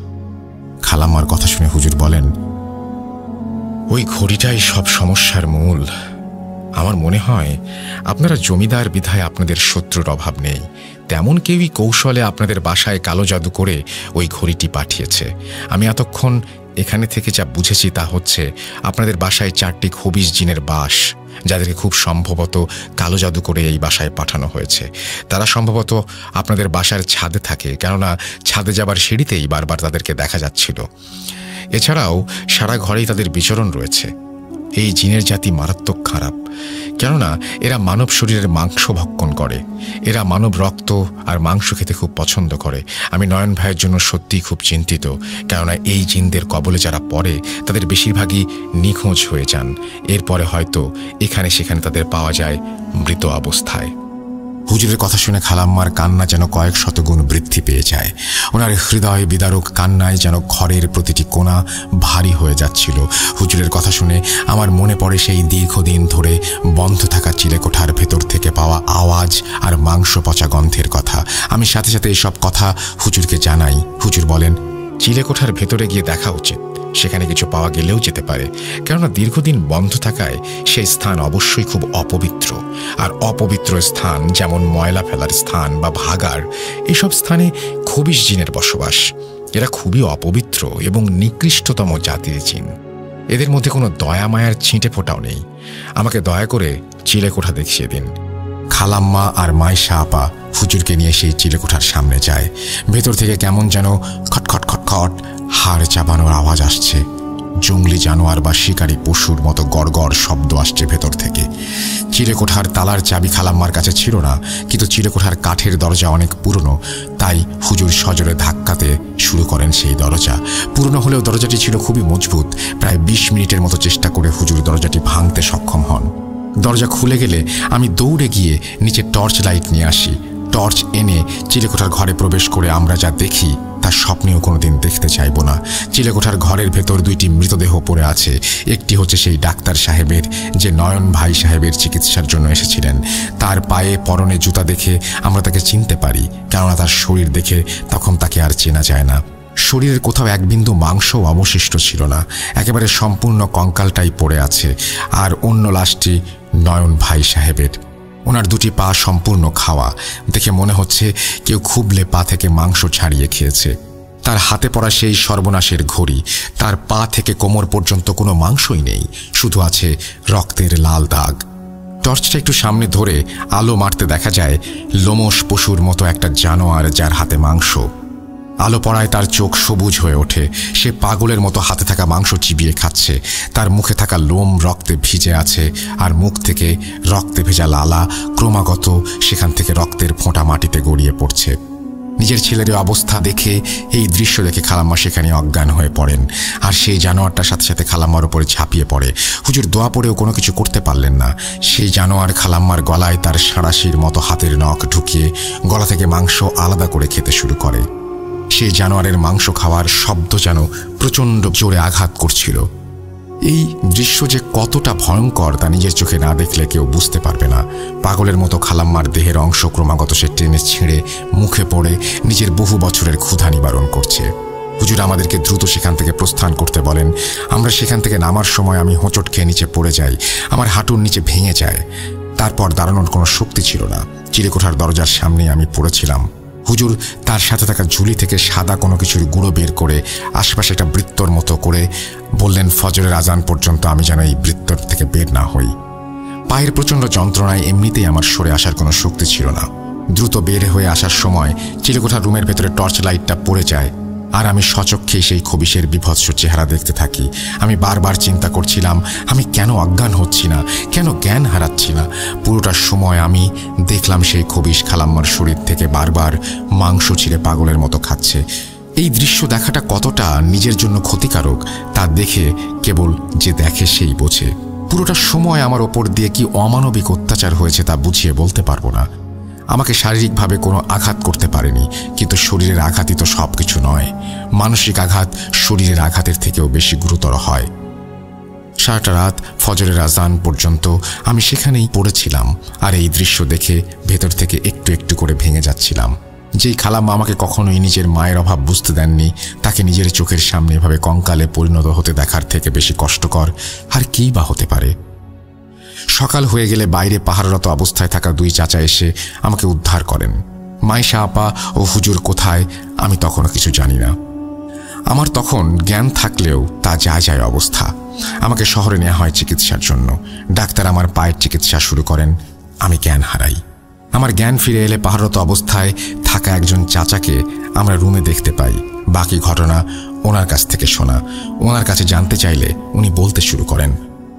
D: খালাম্মার কথা শুনে হুজুর বলেন, ওই ঘড়িটাই সব সমস্যার মূল। আমার মনে হয় আপনারা জমিদার বিধায় আপনাদের শত্রুর অভাব নেই। তেমন কেউই কৌশলে আপনাদের বাসায় কালো জাদু করে ওই ঘড়িটি পাঠিয়েছে। আমি এতক্ষণ এখানে থেকে যা বুঝেছি তা হচ্ছে আপনাদের বাসায় চারটি খবিশ জিনের বাস, যাদেরকে খুব সম্ভবত কালো জাদু করে এই বাসায় পাঠানো হয়েছে। তারা সম্ভবত আপনাদের বাসার ছাদে থাকে, কেননা ছাদে যাবার সিঁড়িতেই বারবার তাদেরকে দেখা যাচ্ছিল। এছাড়াও সারা ঘরেই তাদের বিচরণ রয়েছে। এই জিনের জাতি মারাত্মক খারাপ, কেননা এরা মানব শরীরের মাংস ভক্ষণ করে। এরা মানব রক্ত আর মাংস খেতে খুব পছন্দ করে। আমি নয়ন ভাইয়ের জন্য সত্যিই খুব চিন্তিত, কেননা এই জিনদের কবলে যারা পড়ে তাদের বেশিরভাগই নিখোঁজ হয়ে যান। এরপরে হয়তো এখানে সেখানে তাদের পাওয়া যায় মৃত অবস্থায়। হুজুরের কথা শুনে খালাম্মার কান্না যেন কয়েক শতগুণ বৃদ্ধি পেয়ে যায়। ওনার হৃদয় বিদারক কান্নায় যেন ঘরের প্রতিটি কোণা ভারী হয়ে যাচ্ছিল। হুজুরের কথা শুনে আমার মনে পড়ে সেই দীর্ঘদিন ধরে বন্ধ থাকা চিলেকোঠার ভেতর থেকে পাওয়া আওয়াজ আর মাংস পচা গন্ধের কথা। আমি সাথে সাথে এসব কথা হুজুরকে জানাই। হুজুর বলেন, চিলেকোঠার ভেতরে গিয়ে দেখা উচিত। সেখানে কিছু পাওয়া গেলেও যেতে পারে, কেননা দীর্ঘদিন বন্ধ থাকায় সেই স্থান অবশ্যই খুব অপবিত্র। আর অপবিত্র স্থান যেমন ময়লা ফেলার স্থান বা ভাগাড়, এসব স্থানে খবিশ জিনের বসবাস। এরা খুবই অপবিত্র এবং নিকৃষ্টতম জাতির জিন। এদের মধ্যে কোনো দয়া মায়ার ছিঁটে ফোটাও নেই। আমাকে দয়া করে চিলেকোঠা দেখিয়ে দিন। খালাম্মা আর মাইশা আপা হুজুরকে নিয়ে সেই চিলেকোঠার সামনে যায়। ভেতর থেকে কেমন যেন খটখট খটখট হাড় চাবানোর আওয়াজ আসছে। জঙ্গলি জানোয়ার বা শিকারী পশুর মতো গড়গড় শব্দ আসছে ভেতর থেকে। চিলেকোঠার তালার চাবি খালাম্মার কাছে ছিল না, কিন্তু চিলেকোঠার কাঠের দরজা অনেক পুরনো, তাই হুজুর সজোরে ধাক্কাতে শুরু করেন সেই দরজা। পুরনো হলেও দরজাটি ছিল খুবই মজবুত। প্রায় বিশ মিনিটের মতো চেষ্টা করে হুজুর দরজাটি ভাঙতে সক্ষম হন। দরজা খুলে গেলে আমি দৌড়ে গিয়ে নিচে টর্চ লাইট নিয়ে আসি। টর্চ এনে চিলেকোঠার ঘরে প্রবেশ করে আমরা যা দেখি তা স্বপ্নেও কোনোদিন দেখতে চাইব না। চিলেকোঠার ঘরের ভেতর দুইটি মৃতদেহ পড়ে আছে। একটি হচ্ছে সেই ডাক্তার সাহেবের, যে নয়ন ভাই সাহেবের চিকিৎসার জন্য এসেছিলেন। তার পায়ে পরনে জুতা দেখে আমরা তাকে চিনতে পারি, কেননা তার শরীর দেখে তখন তাকে আর চেনা যায় না। শরীরের কোথাও এক বিন্দু মাংসও অবশিষ্ট ছিল না, একেবারে সম্পূর্ণ কঙ্কালটাই পড়ে আছে। আর অন্য লাশটি নয়ন ভাই সাহেবের। ওনার দুটি পা সম্পূর্ণ খাওয়া, দেখে মনে হচ্ছে কেউ খুবলে পা থেকে মাংস ছাড়িয়ে খেয়েছে। তার হাতে পড়া সেই সর্বনাশের ঘড়ি, তার পা থেকে কোমর পর্যন্ত কোনো মাংসই নেই, শুধু আছে রক্তের লাল দাগ। টর্চটা একটু সামনে ধরে আলো মারতে দেখা যায় লোমশ পশুর মতো একটা জানোয়ার, যার হাতে মাংস। আলো পড়ায় তার চোখ সবুজ হয়ে ওঠে। সে পাগলের মতো হাতে থাকা মাংস চিবিয়ে খাচ্ছে। তার মুখে থাকা লোম রক্তে ভিজে আছে, আর মুখ থেকে রক্তে ভেজা লালা ক্রমাগত সেখান থেকে রক্তের ফোঁটা মাটিতে গড়িয়ে পড়ছে। নিজের ছেলের অবস্থা দেখে, এই দৃশ্য দেখে খালাম্মা সেখানে অজ্ঞান হয়ে পড়েন। আর সেই জানোয়ারটার সাথে সাথে খালাম্মার উপরে ঝাঁপিয়ে পড়ে। হুজুর দোয়া পড়েও কোনো কিছু করতে পারলেন না। সেই জানোয়ার খালাম্মার গলায় তার সাঁড়াশির মতো হাতের নখ ঢুকিয়ে গলা থেকে মাংস আলাদা করে খেতে শুরু করে। সেই জানোয়ারের মাংস খাওয়ার শব্দ যেন প্রচণ্ড জোরে আঘাত করছিল। এই দৃশ্য যে কতটা ভয়ঙ্কর তা নিজের চোখে না দেখলে কেউ বুঝতে পারবে না। পাগলের মতো খালাম্মার দেহের অংশ ক্রমাগত সে টেনে ছিঁড়ে মুখে পড়ে নিজের বহু বছরের ক্ষুধা নিবারণ করছে। হুজুর আমাদেরকে দ্রুত সেখান থেকে প্রস্থান করতে বলেন। আমরা সেখান থেকে নামার সময় আমি হোঁচট খেয়ে নিচে পড়ে যাই। আমার হাঁটুর নিচে ভেঙে যায়। তারপর দাঁড়ানোর কোনো শক্তি ছিল না। চিলেকোঠার দরজার সামনে আমি পড়েছিলাম। হুজুর তার সাথে থাকা ঝুলি থেকে সাদা কোনো কিছুর গুঁড়ো বের করে আশপাশে একটা বৃত্তর মতো করে বললেন, ফজরের আজান পর্যন্ত আমি যেন এই বৃত্তর থেকে বের না হই। পায়ের প্রচণ্ড যন্ত্রণায় এমনিতেই আমার সরে আসার কোনো শক্তি ছিল না। দ্রুত বের হয়ে আসার সময় চিলেকোঠার রুমের ভেতরে টর্চ লাইটটা পড়ে যায়, আর আমি সচক্ষেই সেই খবিশের বিভৎস চেহারা দেখতে থাকি। আমি বারবার চিন্তা করছিলাম, আমি কেন অজ্ঞান হচ্ছি না, কেন জ্ঞান হারাচ্ছি না। পুরোটার সময় আমি দেখলাম সেই খবিশ খালাম্মার শরীর থেকে বারবার মাংস ছিঁড়ে পাগলের মতো খাচ্ছে। এই দৃশ্য দেখাটা কতটা নিজের জন্য ক্ষতিকারক তা দেখে কেবল যে দেখে সেই বোঝে। পুরোটা সময় আমার ওপর দিয়ে কি অমানবিক অত্যাচার হয়েছে তা বুঝিয়ে বলতে পারবো না। আমাকে শারীরিকভাবে কোনো আঘাত করতে পারেনি, কিন্তু শরীরের আঘাতই তো সব কিছু নয়। মানসিক আঘাত শরীরের আঘাতের থেকেও বেশি গুরুতর হয়। সারাটা রাত ফজরের আজান পর্যন্ত আমি সেখানেই পড়েছিলাম, আর এই দৃশ্য দেখে ভেতর থেকে একটু একটু করে ভেঙে যাচ্ছিলাম। যেই খালাম্মা আমাকে কখনোই নিজের মায়ের অভাব বুঝতে দেননি, তাকে নিজের চোখের সামনে এভাবে কঙ্কালে পরিণত হতে দেখার থেকে বেশি কষ্টকর আর কী বা হতে পারে। সকাল হয়ে গেলে বাইরে পাহারারত অবস্থায় থাকা দুই চাচা এসে আমাকে উদ্ধার করেন। মাইশা আপা ও হুজুর কোথায় আমি তখনও কিছু জানি না। আমার তখন জ্ঞান থাকলেও তা যায় যায় অবস্থা। আমাকে শহরে নেওয়া হয় চিকিৎসার জন্য। ডাক্তার আমার পায়ের চিকিৎসা শুরু করেন। আমি জ্ঞান হারাই। আমার জ্ঞান ফিরে এলে পাহারারত অবস্থায় থাকা একজন চাচাকে আমরা রুমে দেখতে পাই। বাকি ঘটনা ওনার কাছ থেকে শোনা। ওনার কাছে জানতে চাইলে উনি বলতে শুরু করেন।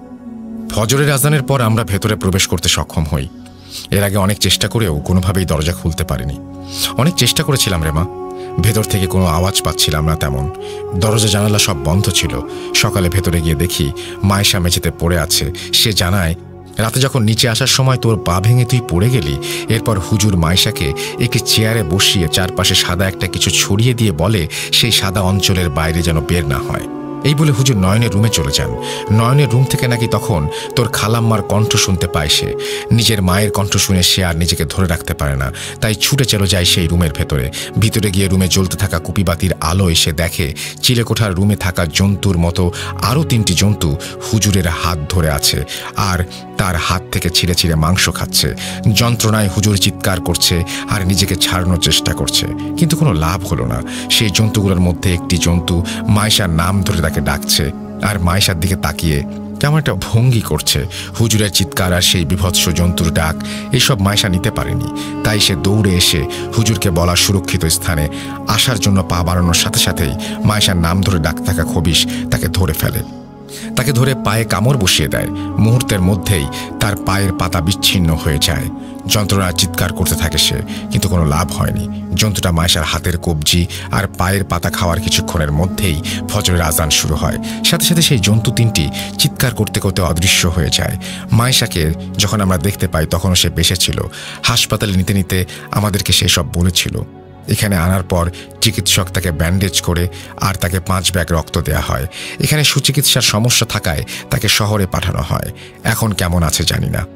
D: ফজরের আজানের পর আমরা ভেতরে প্রবেশ করতে সক্ষম হই। এর আগে অনেক চেষ্টা করেও কোনোভাবেই দরজা খুলতে পারিনি। অনেক চেষ্টা করেছিলাম রে মা, ভেতর থেকে কোনো আওয়াজ পাচ্ছিলাম না তেমন। দরজা জানালা সব বন্ধ ছিল। সকালে ভেতরে গিয়ে দেখি মায়েশা মেঝেতে পড়ে আছে। সে জানায়, রাতে যখন নিচে আসার সময় তোর পা ভেঙে তুই পড়ে গেলি, এরপর হুজুর মায়েশাকে একটি চেয়ারে বসিয়ে চারপাশে সাদা একটা কিছু ছড়িয়ে দিয়ে বলে সেই সাদা অঞ্চলের বাইরে যেন বের না হয়। এই বলে হুজুর নয়নের রুমে চলে যান। নয়নের রুম থেকে নাকি তখন তোর খালাম্মার কণ্ঠ শুনতে পায় সে। নিজের মায়ের কণ্ঠ শুনে সে আর নিজেকে ধরে রাখতে পারে না, তাই ছুটে চলে যায় সেই রুমের ভেতরে। ভিতরে গিয়ে রুমে জ্বলতে থাকা কুপিবাতির আলো এসে দেখে চিলেকোঠার রুমে থাকা জন্তুর মতো আরও তিনটি জন্তু হুজুরের হাত ধরে আছে আর তার হাত থেকে ছিঁড়ে ছিঁড়ে মাংস খাচ্ছে। যন্ত্রণায় হুজুর চিৎকার করছে আর নিজেকে ছাড়ানোর চেষ্টা করছে, কিন্তু কোনো লাভ হলো না। সেই জন্তুগুলোর মধ্যে একটি জন্তু মাইশার নাম ধরে তাকে ডাকছে আর মাইশার দিকে তাকিয়ে কেমন একটা ভঙ্গি করছে। হুজুরের চিৎকার আর সেই বিভৎস জন্তুর ডাক এসব মাইশা নিতে পারেনি, তাই সে দৌড়ে এসে হুজুরকে বলা সুরক্ষিত স্থানে আসার জন্য পা বাড়ানোর সাথে সাথেই মাইশার নাম ধরে ডাক থাকা খবিশ তাকে ধরে ফেলে। তাকে ধরে পায়ে কামড় বসিয়ে দেয়। মুহূর্তের মধ্যেই তার পায়ের পাতা বিচ্ছিন্ন হয়ে যায়। যন্ত্রণার চিৎকার করতে থাকে সে, কিন্তু কোনো লাভ হয়নি। জন্তুটা মাইশার হাতের কবজি আর পায়ের পাতা খাওয়ার কিছুক্ষণের মধ্যেই ফজরের আজান শুরু হয়। সাথে সাথে সেই জন্তু তিনটি চিৎকার করতে করতে অদৃশ্য হয়ে যায়। মাইশাকে যখন আমরা দেখতে পাই তখনও সে বেঁচে ছিল। হাসপাতালে নিতে নিতে আমাদেরকে সে সব বলেছিল। এখানে আনার পর চিকিৎসক তাকে ব্যান্ডেজ করে আর তাকে পাঁচ ব্যাগ রক্ত দেয়া হয়। এখানে সুচিকিৎসার সমস্যা থাকায় তাকে শহরে পাঠানো হয়। এখন কেমন আছে জানি না।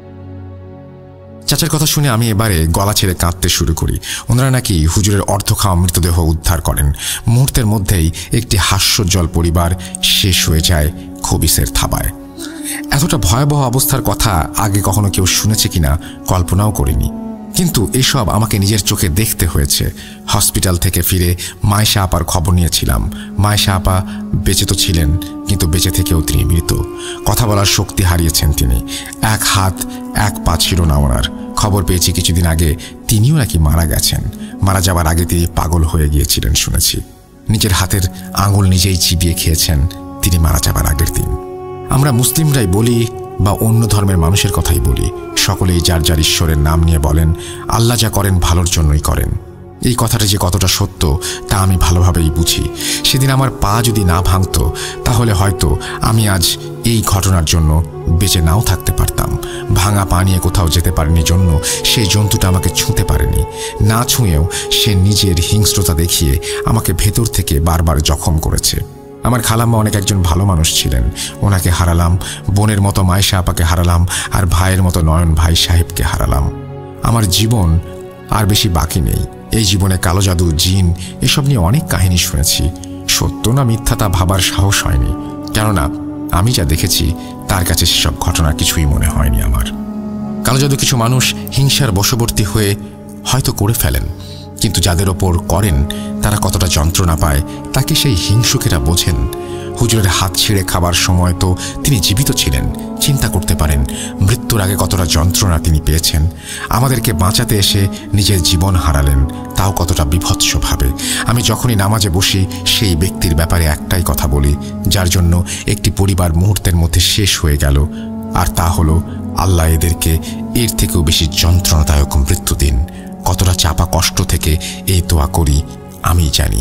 D: চাচার কথা শুনে আমি এবারে গলা ছেড়ে কাঁদতে শুরু করি। ওনারা নাকি হুজুরের অর্ধ খাওয়া মৃতদেহ উদ্ধার করেন। মুহূর্তের মধ্যেই একটি হাস্যোজ্জ্বল পরিবার শেষ হয়ে যায় খবিসের থাবায়। এতটা ভয়াবহ অবস্থার কথা আগে কখনো কেউ শুনেছে কিনা কল্পনাও করিনি, কিন্তু এসব আমাকে নিজের চোখে দেখতে হয়েছে। হসপিটাল থেকে ফিরে মাইশা আপার খবর নিয়েছিলাম। মাইশা আপা বেঁচে তো ছিলেন, কিন্তু বেঁচে থেকেও তিনি মৃত। কথা বলার শক্তি হারিয়েছেন তিনি। এক হাত এক পা ছিল না ওনার। খবর পেয়েছি কিছুদিন আগে তিনিও নাকি মারা গেছেন। মারা যাবার আগে তিনি পাগল হয়ে গিয়েছিলেন শুনেছি। নিজের হাতের আঙুল নিজেই চিবিয়ে খেয়েছেন তিনি মারা যাবার আগের দিন। আমরা মুসলিমরাই বলি বা অন্য ধর্মের মানুষের কথাই বলি, সকলেই যার যার ঈশ্বরের নাম নিয়ে বলেন আল্লাহ যা করেন ভালোর জন্যই করেন। এই কথাটা যে কতটা সত্য তা আমি ভালোভাবেই বুঝি। সেদিন আমার পা যদি না ভাঙত তাহলে হয়তো আমি আজ এই ঘটনার জন্য বেঁচে নাও থাকতে পারতাম। ভাঙা পা নিয়ে কোথাও যেতে পারেনি জন্য সেই জন্তুটা আমাকে ছুঁতে পারেনি। না ছুঁয়েও সে নিজের হিংস্রতা দেখিয়ে আমাকে ভেতর থেকে বারবার জখম করেছে। আমার খালাম্মা অনেক একজন ভালো মানুষ ছিলেন। ওনাকে হারালাম, বোনের মতো মাইশা আপাকে হারালাম, আর ভাইয়ের মতো নয়ন ভাই সাহেবকে হারালাম। আমার জীবন আর বেশি বাকি নেই। এই জীবনে কালো জাদু, জিন এসব নিয়ে অনেক কাহিনী শুনেছি। সত্য না মিথ্যা তা ভাবার সাহস হয়নি, কেননা আমি যা দেখেছি তার কাছে সেসব ঘটনা কিছুই মনে হয়নি আমার। কালো জাদু কিছু মানুষ হিংসার বশবর্তী হয়ে হয়তো করে ফেলেন, কিন্তু যাদের ওপর করেন তারা কতটা যন্ত্রণা পায় তাকে সেই হিংসুকেরা বোঝেন। হুজুরের হাত ছিঁড়ে খাবার সময় তো তিনি জীবিত ছিলেন। চিন্তা করতে পারেন মৃত্যুর আগে কতটা যন্ত্রণা তিনি পেয়েছেন। আমাদেরকে বাঁচাতে এসে নিজের জীবন হারালেন, তাও কতটা বিভৎসভাবে। আমি যখনই নামাজে বসি সেই ব্যক্তির ব্যাপারে একটাই কথা বলি, যার জন্য একটি পরিবার মুহূর্তের মধ্যে শেষ হয়ে গেল, আর তা হলো আল্লাহ এদেরকে এর থেকেও বেশি যন্ত্রণাদায়ক মৃত্যু দিন। কতটা চাপা কষ্ট থেকে এই দোয়া করি আমি জানি।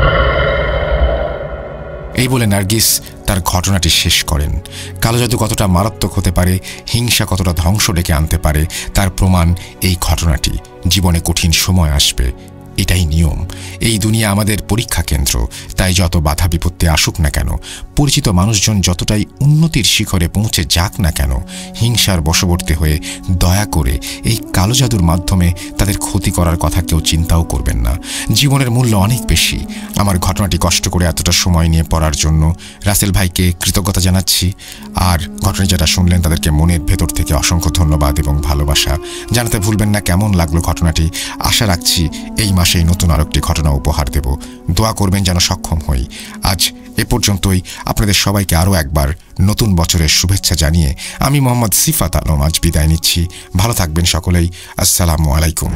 D: এই বলে নার্গিস তার ঘটনাটি শেষ করেন। কালো জাদু কতটা মারাত্মক হতে পারে, হিংসা কতটা ধ্বংস ডেকে আনতে পারে তার প্রমাণ এই ঘটনাটি। জীবনে কঠিন সময় আসবে, এটাই নিয়ম। এই দুনিয়া আমাদের পরীক্ষা কেন্দ্র, তাই যত বাধা বিপত্তি আসুক না কেন, পরিচিত মানুষজন যতটাই উন্নতির শিখরে পৌঁছে যাক না কেন, হিংসার বশবর্তী হয়ে দয়া করে এই কালো জাদুর মাধ্যমে তাদের ক্ষতি করার কথা কেউ চিন্তাও করবেন না। জীবনের মূল্য অনেক বেশি। আমার ঘটনাটি কষ্ট করে এতটা সময় নিয়ে পড়ার জন্য রাসেল ভাইকে কৃতজ্ঞতা জানাচ্ছি। আর ঘটনা যারা শুনলেন তাদেরকে মনের ভেতর থেকে অসংখ্য ধন্যবাদ এবং ভালোবাসা জানাতে ভুলবেন না। কেমন লাগলো ঘটনাটি? আশা রাখছি এই মাসে এই নতুন আরেকটি ঘটনা উপহার দেব। দোয়া করবেন যেন সক্ষম হই। আজ এ পর্যন্তই। আপনাদের সবাইকে আরও একবার নতুন বছরের শুভেচ্ছা জানিয়ে আমি মোহাম্মদ সিফাত আলম আজ বিদায় নিচ্ছি। ভালো থাকবেন সকলেই। আসসালামু আলাইকুম।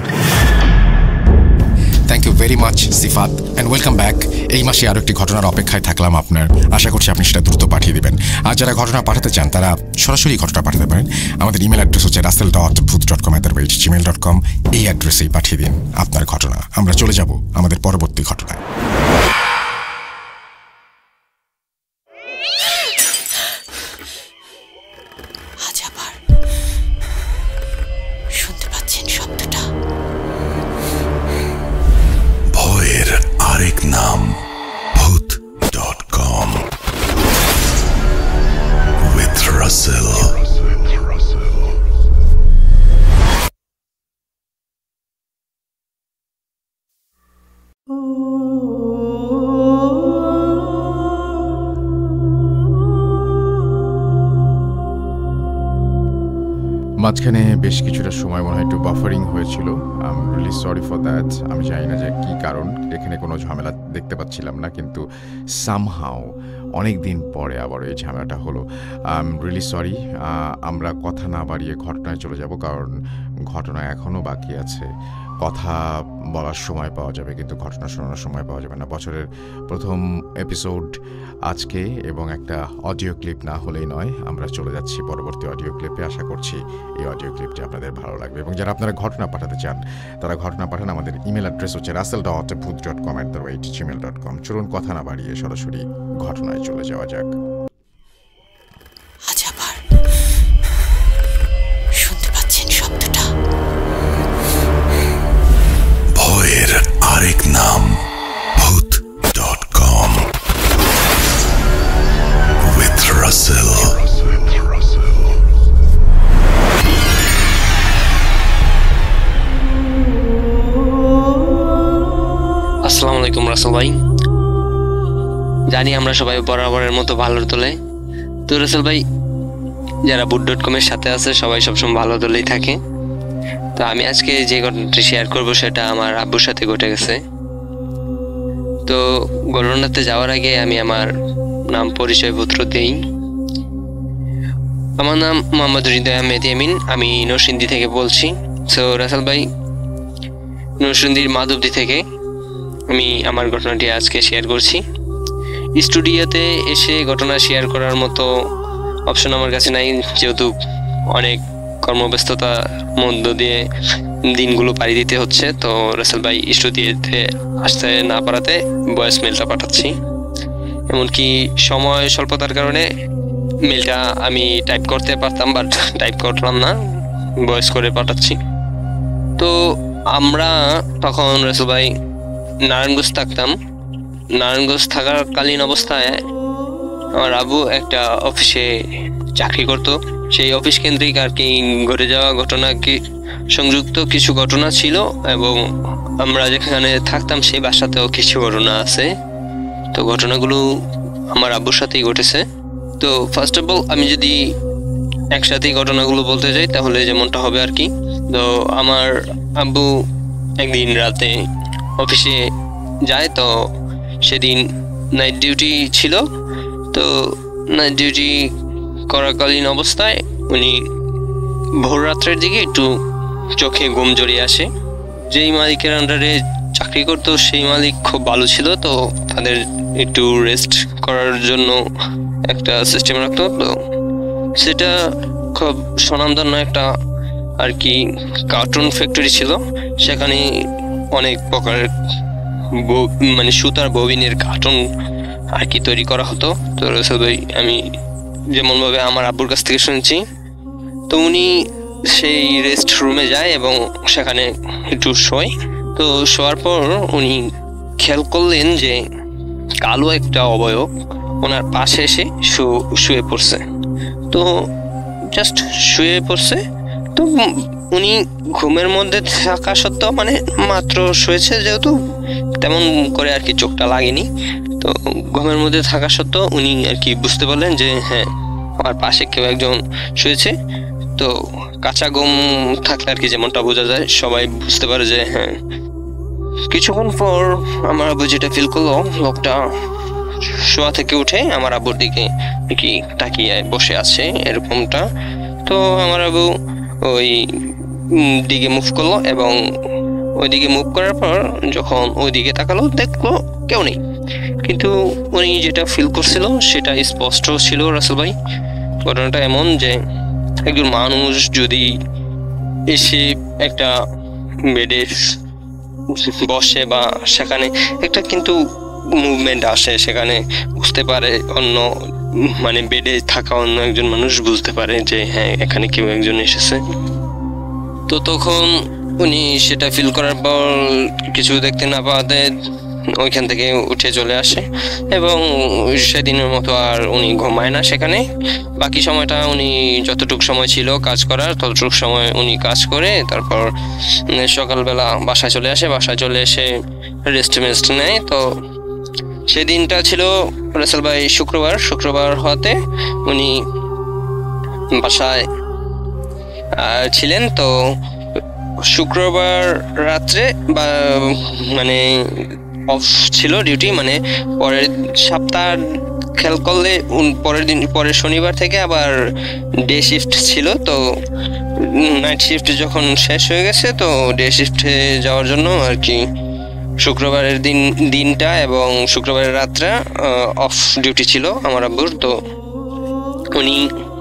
D: Thank you very much Sifat and welcome back. এই মাসে আরও একটি ঘটনার অপেক্ষায় থাকলাম আপনার। আশা করছি আপনি সেটা দ্রুত পাঠিয়ে দেবেন। আর যারা ঘটনা পাঠাতে চান তারা সরাসরি ঘটনা পাঠাতে পারেন। আমাদের ইমেল অ্যাড্রেস হচ্ছে রাসেল ডট ভূত dot com at the rate Gmail dot com. এই অ্যাড্রেসেই পাঠিয়ে দিন আপনার ঘটনা। আমরা চলে যাব আমাদের পরবর্তী ঘটনায়।
E: আজ আবার শুনতে পাচ্ছেন শব্দটা?
C: ভয়ের আরেক নাম ভূত ডট কম।
A: মাঝখানে বেশ কিছুটা সময় মনে হয় একটু বাফারিং হয়েছিল। I am really sorry for that. আমি জানি না যে কী কারণ, এখানে কোনো ঝামেলা দেখতে পাচ্ছিলাম না, কিন্তু সামহাও অনেক দিন পরে আবার এই ঝামেলাটা হলো। I am really sorry. আমরা কথা না বাড়িয়ে ঘটনায় চলে যাব, কারণ ঘটনা এখনও বাকি আছে। কথা বলার সময় পাওয়া যাবে, কিন্তু ঘটনা শোনানোর সময় পাওয়া যাবে না। বছরের প্রথম এপিসোড আজকে, এবং একটা অডিও ক্লিপ না হলেই নয়। আমরা চলে যাচ্ছি পরবর্তী অডিও ক্লিপে। আশা করছি এই অডিও ক্লিপটি আপনাদের ভালো লাগবে, এবং যারা আপনারা ঘটনা পাঠাতে চান তারা ঘটনা পাঠান। আমাদের ইমেল অ্যাড্রেস হচ্ছে রাসেল ডট ভূত dot com at the rate Gmail dot com. চলুন কথা না বাড়িয়ে সরাসরি ঘটনায় চলে যাওয়া যাক।
E: আজ আবার শুনতে পাচ্ছেন শব্দটা?
C: ভয়ের আরেক নাম Bhoot dot com with Rasel.
G: আসসালামু আলাইকুম রাসেল ভাই। জানি আমরা সবাই বরাবরের মতো ভালোর দলে। তো রাসেল ভাই, যারা বুট ডট কমের সাথে আছে সবাই সবসময় ভালো দলেই থাকে। তো আমি আজকে যে ঘটনাটি শেয়ার করব সেটা আমার আব্বুর সাথে ঘটে গেছে। তো ঘটনাতে যাওয়ার আগে আমি আমার নাম পরিচয় পত্র দিই। আমার নাম মোহাম্মদ হৃদয় আহমেদ ইয়ামিন। আমি নরসিংদী থেকে বলছি। সো রাসেল ভাই, নরসিংদীর মাধবদী থেকে আমি আমার ঘটনাটি আজকে শেয়ার করছি। স্টুডিওতে এসে ঘটনা শেয়ার করার মতো অপশন আমার কাছে নাই, যেহেতু অনেক কর্মব্যস্ততার মধ্য দিয়ে দিনগুলো পাড়ি দিতে হচ্ছে। তো রাসেল ভাই স্টুডিওতে আসতে না পারাতে ভয়েস মেলটা পাঠাচ্ছি। এমনকি সময় স্বল্পতার কারণে মেলটা আমি টাইপ করতে পারতাম, বাট টাইপ করলাম না, ভয়েস করে পাঠাচ্ছি। তো আমরা তখন রাসেল ভাই নারায়ণগঞ্জ থাকতাম। নারায়ণগঞ্জ থাকাকালীন অবস্থায় আমার আবু একটা অফিসে চাকরি করত। সেই অফিস কেন্দ্রিক আর কি ঘটে যাওয়া ঘটনা কি সংযুক্ত কিছু ঘটনা ছিল, এবং আমরা যেখানে থাকতাম সেই বাসাতেও কিছু ঘটনা আছে। তো ঘটনাগুলো আমার আব্বুর সাথেই ঘটেছে। তো ফার্স্ট অফ অল আমি যদি একসাথেই ঘটনাগুলো বলতে যাই তাহলে যেমনটা হবে আর কি। তো আমার আব্বু একদিন রাতে অফিসে যায়। তো সেদিন নাইট ডিউটি ছিল। তো নাইট ডিউটি করাকালীন অবস্থায় উনি ভোর রাত্রের দিকে একটু চোখে ঘুম জড়িয়ে আসে। যেই মালিকের আন্ডারে চাকরি করতো সেই মালিক খুব ভালো ছিল, তো তাদের একটু রেস্ট করার জন্য একটা সিস্টেম রাখতো। তো সেটা খুব স্বনামধন্য একটা আর কি কার্টুন ফ্যাক্টরি ছিল। সেখানে অনেক প্রকারের মানে সুতার ববিনের কার্টুন আর কি তৈরি করা হতো। তো রাসেল ভাই, আমি যেমনভাবে আমার আব্বুর কাছ থেকে শুনেছি, তো উনি সেই রেস্ট রুমে যায় এবং সেখানে একটু শোয়। তো শোয়ার পর উনি খেয়াল করলেন যে কালো একটা অবয়ব ওনার পাশে এসে শুয়ে পড়ছে। তো জাস্ট শুয়ে পড়ছে। তো উনি ঘুমের মধ্যে থাকা সত্ত্বেও মানে মাত্র শুয়েছে, যেহেতু তেমন করে আর কি চোখটা লাগেনি। তো ঘুমের মধ্যে থাকা সত্ত্বেও উনি আর কি বুঝতে পারলেন যে হ্যাঁ, আমার পাশে কেউ একজন শুয়েছে। তো কাঁচা ঘুম থাকলে আর কি যেমনটা বোঝা যায়, সবাই বুঝতে পারে যে হ্যাঁ। কিছুক্ষণ পর আমার আব্বু যেটা ফিল করলো, লোকটা শোয়া থেকে উঠে আমার আব্বুর দিকে কি তাকিয়ে বসে আছে এরকমটা। তো আমার আব্বু ওই দিকে মুভ করলো, এবং ওইদিকে মুভ করার পর যখন ওইদিকে তাকালো দেখলো কেউ নেই। কিন্তু উনি যেটা ফিল করছিল সেটা স্পষ্ট ছিল রাসেল ভাই। ঘটনাটা এমন যে একজন মানুষ যদি এসে একটা বেডে বসে বা সেখানে একটা কিন্তু মুভমেন্ট আসে, সেখানে বুঝতে পারে অন্য মানে বেডে থাকা অন্য একজন মানুষ বুঝতে পারে যে হ্যাঁ এখানে কেউ একজন এসেছে। তো তখন উনি সেটা ফিল করার পর কিছু দেখতে না পাওয়াতে ওইখান থেকে উঠে চলে আসে, এবং সেদিনের মতো আর উনি ঘুমায় না সেখানে। বাকি সময়টা উনি যতটুকু সময় ছিল কাজ করার ততটুকু সময় উনি কাজ করে তারপর সকালবেলা বাসায় চলে আসে। বাসায় চলে এসে রেস্ট মেস্ট নেয়। তো সেদিনটা ছিল রাসেল ভাই শুক্রবার। শুক্রবার হওয়াতে উনি বাসায় ছিলেন। তো শুক্রবার রাত্রে বা মানে অফ ছিল ডিউটি, মানে পরের সপ্তাহ খেয়াল করলে পরের দিন পরের শনিবার থেকে আবার ডে শিফট ছিল। তো নাইট শিফট যখন শেষ হয়ে গেছে তো ডে শিফটে যাওয়ার জন্য আর কি শুক্রবারের দিন দিনটা এবং শুক্রবারের রাতটা অফ ডিউটি ছিল আমার আব্বুর। তো উনি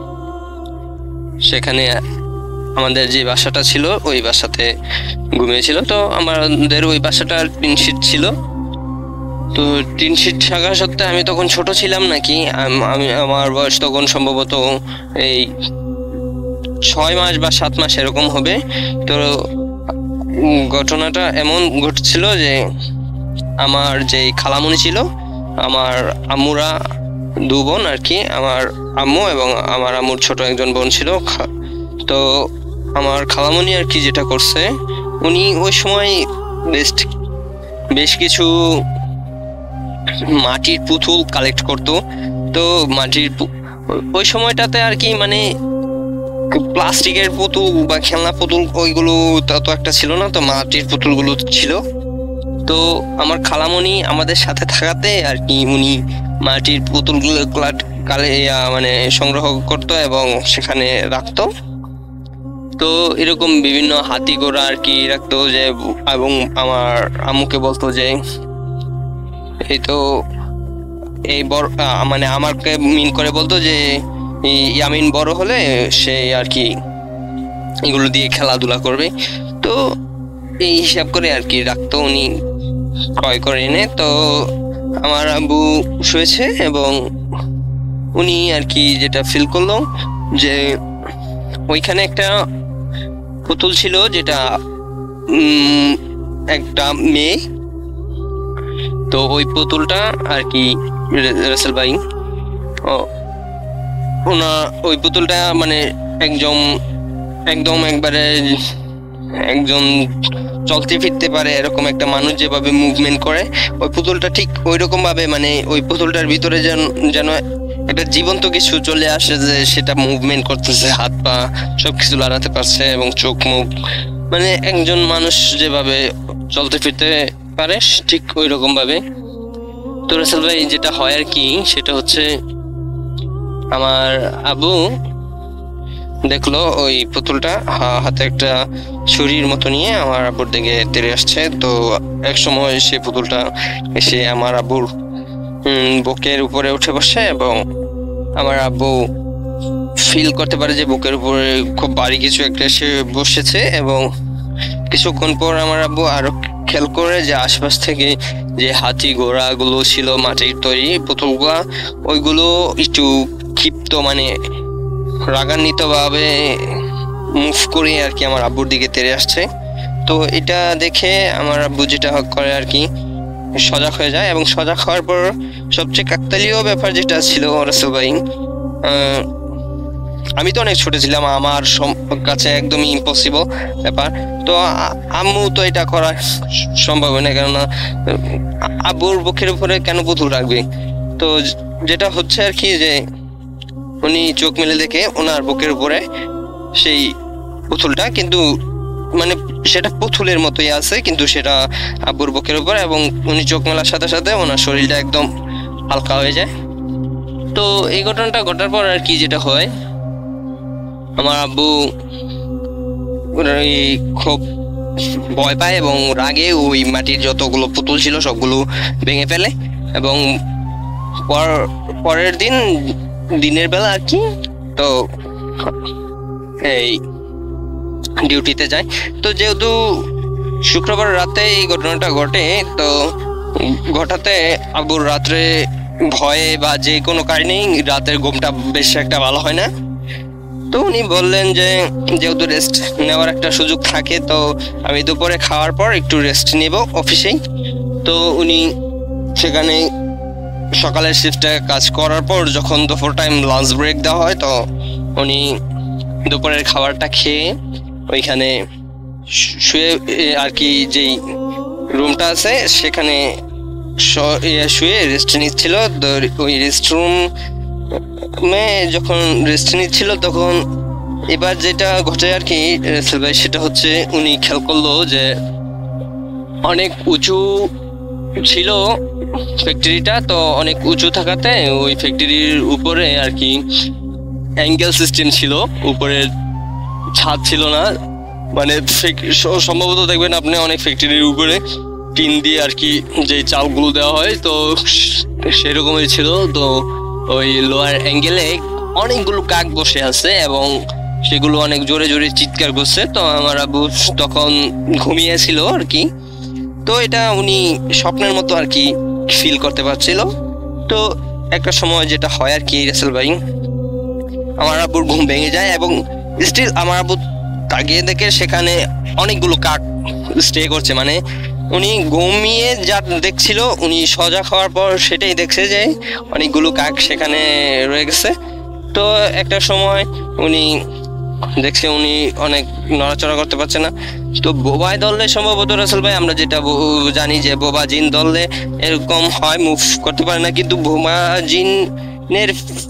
G: সেখানে আমাদের যে বাসাটা ছিল ওই বাসাতে ঘুমিয়েছিল। তো আমাদের ওই বাসাটা টিন শিট ছিল। তো টিন শিট থাকা সত্ত্বে আমি তখন ছোট ছিলাম নাকি, আমি আমার বয়স তখন সম্ভবত এই ছয় মাস বা সাত মাস এরকম হবে। তো ঘটনাটা এমন ঘটছিল যে আমার যে খালামণি ছিল, আমার আম্মুরা দু বোন আর কি, আমার আম্মু এবং আমার আম্মুর ছোট একজন বোন ছিল। তো আমার খালামণি আর কি যেটা করছে, উনি ওই সময় বেশ বেশ কিছু মাটির পুতুল কালেক্ট করতো। তো মাটির ওই সময়টাতে আর কি মানে প্লাস্টিকের পুতুল বা খেলনা পুতুল ওইগুলো তত একটা ছিল না, তো মাটির পুতুলগুলো ছিল। তো আমার খালামণি আমাদের সাথে থাকাতে আর কি উনি মাটির পুতুলগুলো কালে মানে সংগ্রহ করতো এবং সেখানে রাখতো। তো এরকম বিভিন্ন হাতি ঘোড়া আর কি রাখতো যে, এবং আমার আম্মুকে বলতো যে এই তো এই বড় মানে আমাকে মিন করে বলতো যে ইয়ামিন বড় হলে সে আর কি এগুলো দিয়ে খেলাধুলা করবে। তো এই হিসাব করে আর কি রাখতো উনি ক্রয় করে এনে। তো আমার আব্বু শুয়েছে এবং উনি আর কি যেটা ফিল করলো যে ওইখানে একটা পুতুল ছিল যেটা একটা মেয়ে। তো ওই পুতুলটা আর কি রাসেল ভাই ওনা ওই পুতুলটা মানে একদম একদম একবারে একজন চলতে ফিরতে পারে এরকম একটা মানুষ যেভাবে মুভমেন্ট করে, ওই পুতুলটা ঠিক ওই রকম ভাবে মানে ওই পুতুলটার ভিতরে যেন যেন একটা জীবন্ত কিছু চলে আসে, যে সেটা মুভমেন্ট করতেছে, হাত পা সবকিছু লড়াতে পারছে এবং চোখ মুখ মানে একজন মানুষ যেভাবে চলতে ফিরতে পারে ঠিক ওই রকম ভাবে। তো রাসেল ভাই যেটা হয় আর কি সেটা হচ্ছে আমার আব্বু দেখলো ওই পুতুলটা হাতে একটা ছুরির মতো নিয়ে আমার আব্বুর দিকে তেড়ে আসছে। তো এক সময় সে পুতুলটা এসে আমার আব্বুর বুকের উপরে উঠে বসে এবং আমার আব্বু ফিল করতে পারে যে বুকের উপরে খুব ভারী কিছু একটা এসে বসেছে। এবং কিছুক্ষণ পর আমার আব্বু আরো খেয়াল করে যে আশপাশ থেকে যে হাতি ঘোড়া গুলো ছিল মাটির তৈরি পুতুলগুলা, ওইগুলো একটু ক্ষিপ্ত মানে রাগান্বিত ভাবে মুভ করে আর কি আমার আব্বুর দিকে তেড়ে আসছে। তো এটা দেখে আমার আব্বু যেটা করে আর কি সজাগ হয়ে যায়। এবং সজাগ হওয়ার পর সবচেয়ে কাকতালীয় ব্যাপার যেটা ছিল রাসেল ভাই, আমি তো অনেক ছোট ছিলাম, আমার কাছে একদমই ইম্পসিবল ব্যাপার। তো আম্মু তো এটা করা সম্ভব হয় না, কেননা আব্বুর বুকের উপরে কেন পুতুল রাখবে। তো যেটা হচ্ছে আর কি যে উনি চোখ মেলে দেখে ওনার বুকের উপরে সেই পুতুলটা, কিন্তু মানে সেটা পুতুলের মতোই আছে কিন্তু সেটা আব্বুর বুকের উপরে, এবং উনি চোখ মেলার সাথে সাথে ওনার শরীরটা একদম হালকা হয়ে যায়। তো এই ঘটনাটা ঘটার পর আর কি যেটা হয়, আমার আব্বু খুব ভয় পায় এবং রাগে ওই মাটির যতগুলো পুতুল ছিল সবগুলো ভেঙে ফেলে। এবং পরের দিন দিনের বেলা আর কি তো এই ডিউটিতে যায়। তো যেহেতু শুক্রবার রাতে এই ঘটনাটা ঘটে, তো ঘটাতে আব্বুর রাত্রে ভয়ে বা যে কোনো কারণেই রাতের ঘুমটা বেশ একটা ভালো হয় না। তো উনি বললেন যে যেহেতু রেস্ট নেওয়ার একটা সুযোগ থাকে, তো আমি দুপুরে খাওয়ার পর একটু রেস্ট নেব অফিসেই। তো উনি সেখানে সকালের শিফটে কাজ করার পর যখন দুপুর টাইম লাঞ্চ ব্রেক দেওয়া হয়, তো উনি দুপুরের খাবারটা খেয়ে ওইখানে শুয়ে আর কি যেই রুমটা আছে সেখানে শুয়ে রেস্ট নিচ্ছিল। ওই রেস্ট রুমে যখন রেস্ট নিচ্ছিল তখন এবার যেটা ঘটে আর কি রাসেল ভাই, সেটা হচ্ছে উনি খেয়াল করলো যে অনেক উঁচু ছিল ফ্যাক্টরিটা, তো অনেক উঁচু থাকাতে ওই ফ্যাক্টরির উপরে আর কি অ্যাঙ্গেল সিস্টেম ছিল, উপরে ছাদ ছিল না। মানে সম্ভবত দেখবেন আপনি অনেক ফ্যাক্টরির উপরে টিন দিয়ে আর কি যে চালগুলো দেওয়া হয়, তো সেরকমই ছিল। তো ওই লোয়ার অ্যাঙ্গেলে অনেকগুলো কাক বসে আছে এবং সেগুলো অনেক জোরে জোরে চিৎকার করছে। তো আমার আব্বু তখন ঘুমিয়েছিল আর কি, তো এটা উনি স্বপ্নের মতো আর কি ফিল করতে পারছিল। তো একটা সময় যেটা হয় আর কি রাসেল ভাই, আমার আব্বুর ঘুম ভেঙে যায় এবং স্টিল আমার আব্বু তাকিয়ে দেখে সেখানে অনেকগুলো কাক স্টে করছে। মানে উনি ঘুমিয়ে যা দেখছিল, উনি সজাগ হওয়ার পর সেটাই দেখছে যে অনেকগুলো কাক সেখানে রয়ে গেছে। তো একটা সময় উনি দেখছে উনি অনেক নড়াচড়া করতে পারছে না। তো বোবায় দলে সম্ভবত রাসেল ভাই আমরা যেটা জানি যে বোবা জিন দলে এরকম হয়, মুভ করতে পারে না, কিন্তু বোবা জিনের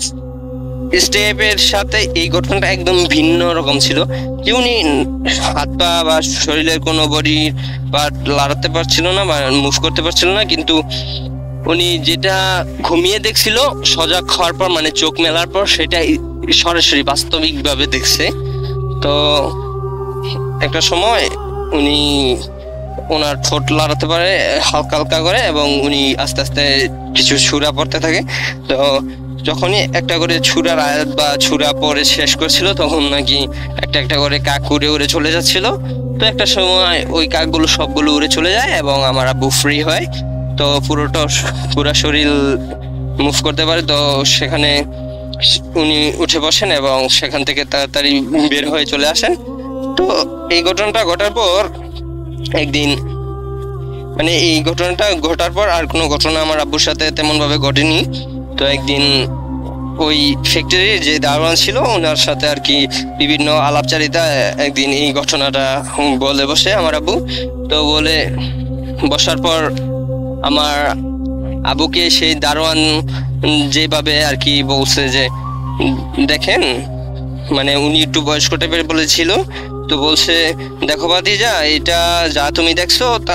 G: স্টেপের সাথে এই ঘটনাটা একদম ভিন্ন রকম ছিল যে উনি হাত পা বা শরীরের কোনো বডি পার্ট লাড়াতে পারছিল না বা মুভ করতে পারছিল না, কিন্তু উনি যেটা ঘুমিয়ে দেখছিল সজাগ হওয়ার পর মানে চোখ মেলার পর সেটা সরাসরি বাস্তবিকভাবে দেখছে। তো একটা সময় উনি ওনার ঠোঁট লড়াতে পারে হালকা হালকা করে এবং উনি আস্তে আস্তে কিছু ছুরা পড়তে থাকে। তো যখনই একটা করে ছুরার আয়াত বা ছুরা পরে শেষ করছিল তখন নাকি একটা একটা করে কাক উড়ে উড়ে চলে যাচ্ছিল। তো একটা সময় ওই কাকগুলো সবগুলো উড়ে চলে যায় এবং আমার আব্বু ফ্রি হয়, তো পুরোটা পুরো শরীর মুভ করতে পারে। তো সেখানে উনি উঠে বসেন এবং সেখান থেকে তাড়াতাড়ি বের হয়ে চলে আসেন। তো এই ঘটনাটা ঘটার পর একদিন মানে এই ঘটনাটা ঘটার পর আর কোনো ঘটনা আমার আব্বুর সাথে তেমন ভাবে ঘটেনি। তো একদিন ওই ফ্যাক্টরির যে দারোয়ান ছিল ওনার সাথে আর কি বিভিন্ন আলাপচারিতা একদিন এই ঘটনাটা বলে বসে আমার আব্বু। তো বলে বসার পর আমার আব্বুকে সেই দারোয়ান যেভাবে আর কি বলছে যে দেখেন, মানে উনি একটু বয়স্ক টাইপের বলেছিল, তো বলছে দেখো ভাতিজা, এটা যা তুমি দেখছো তা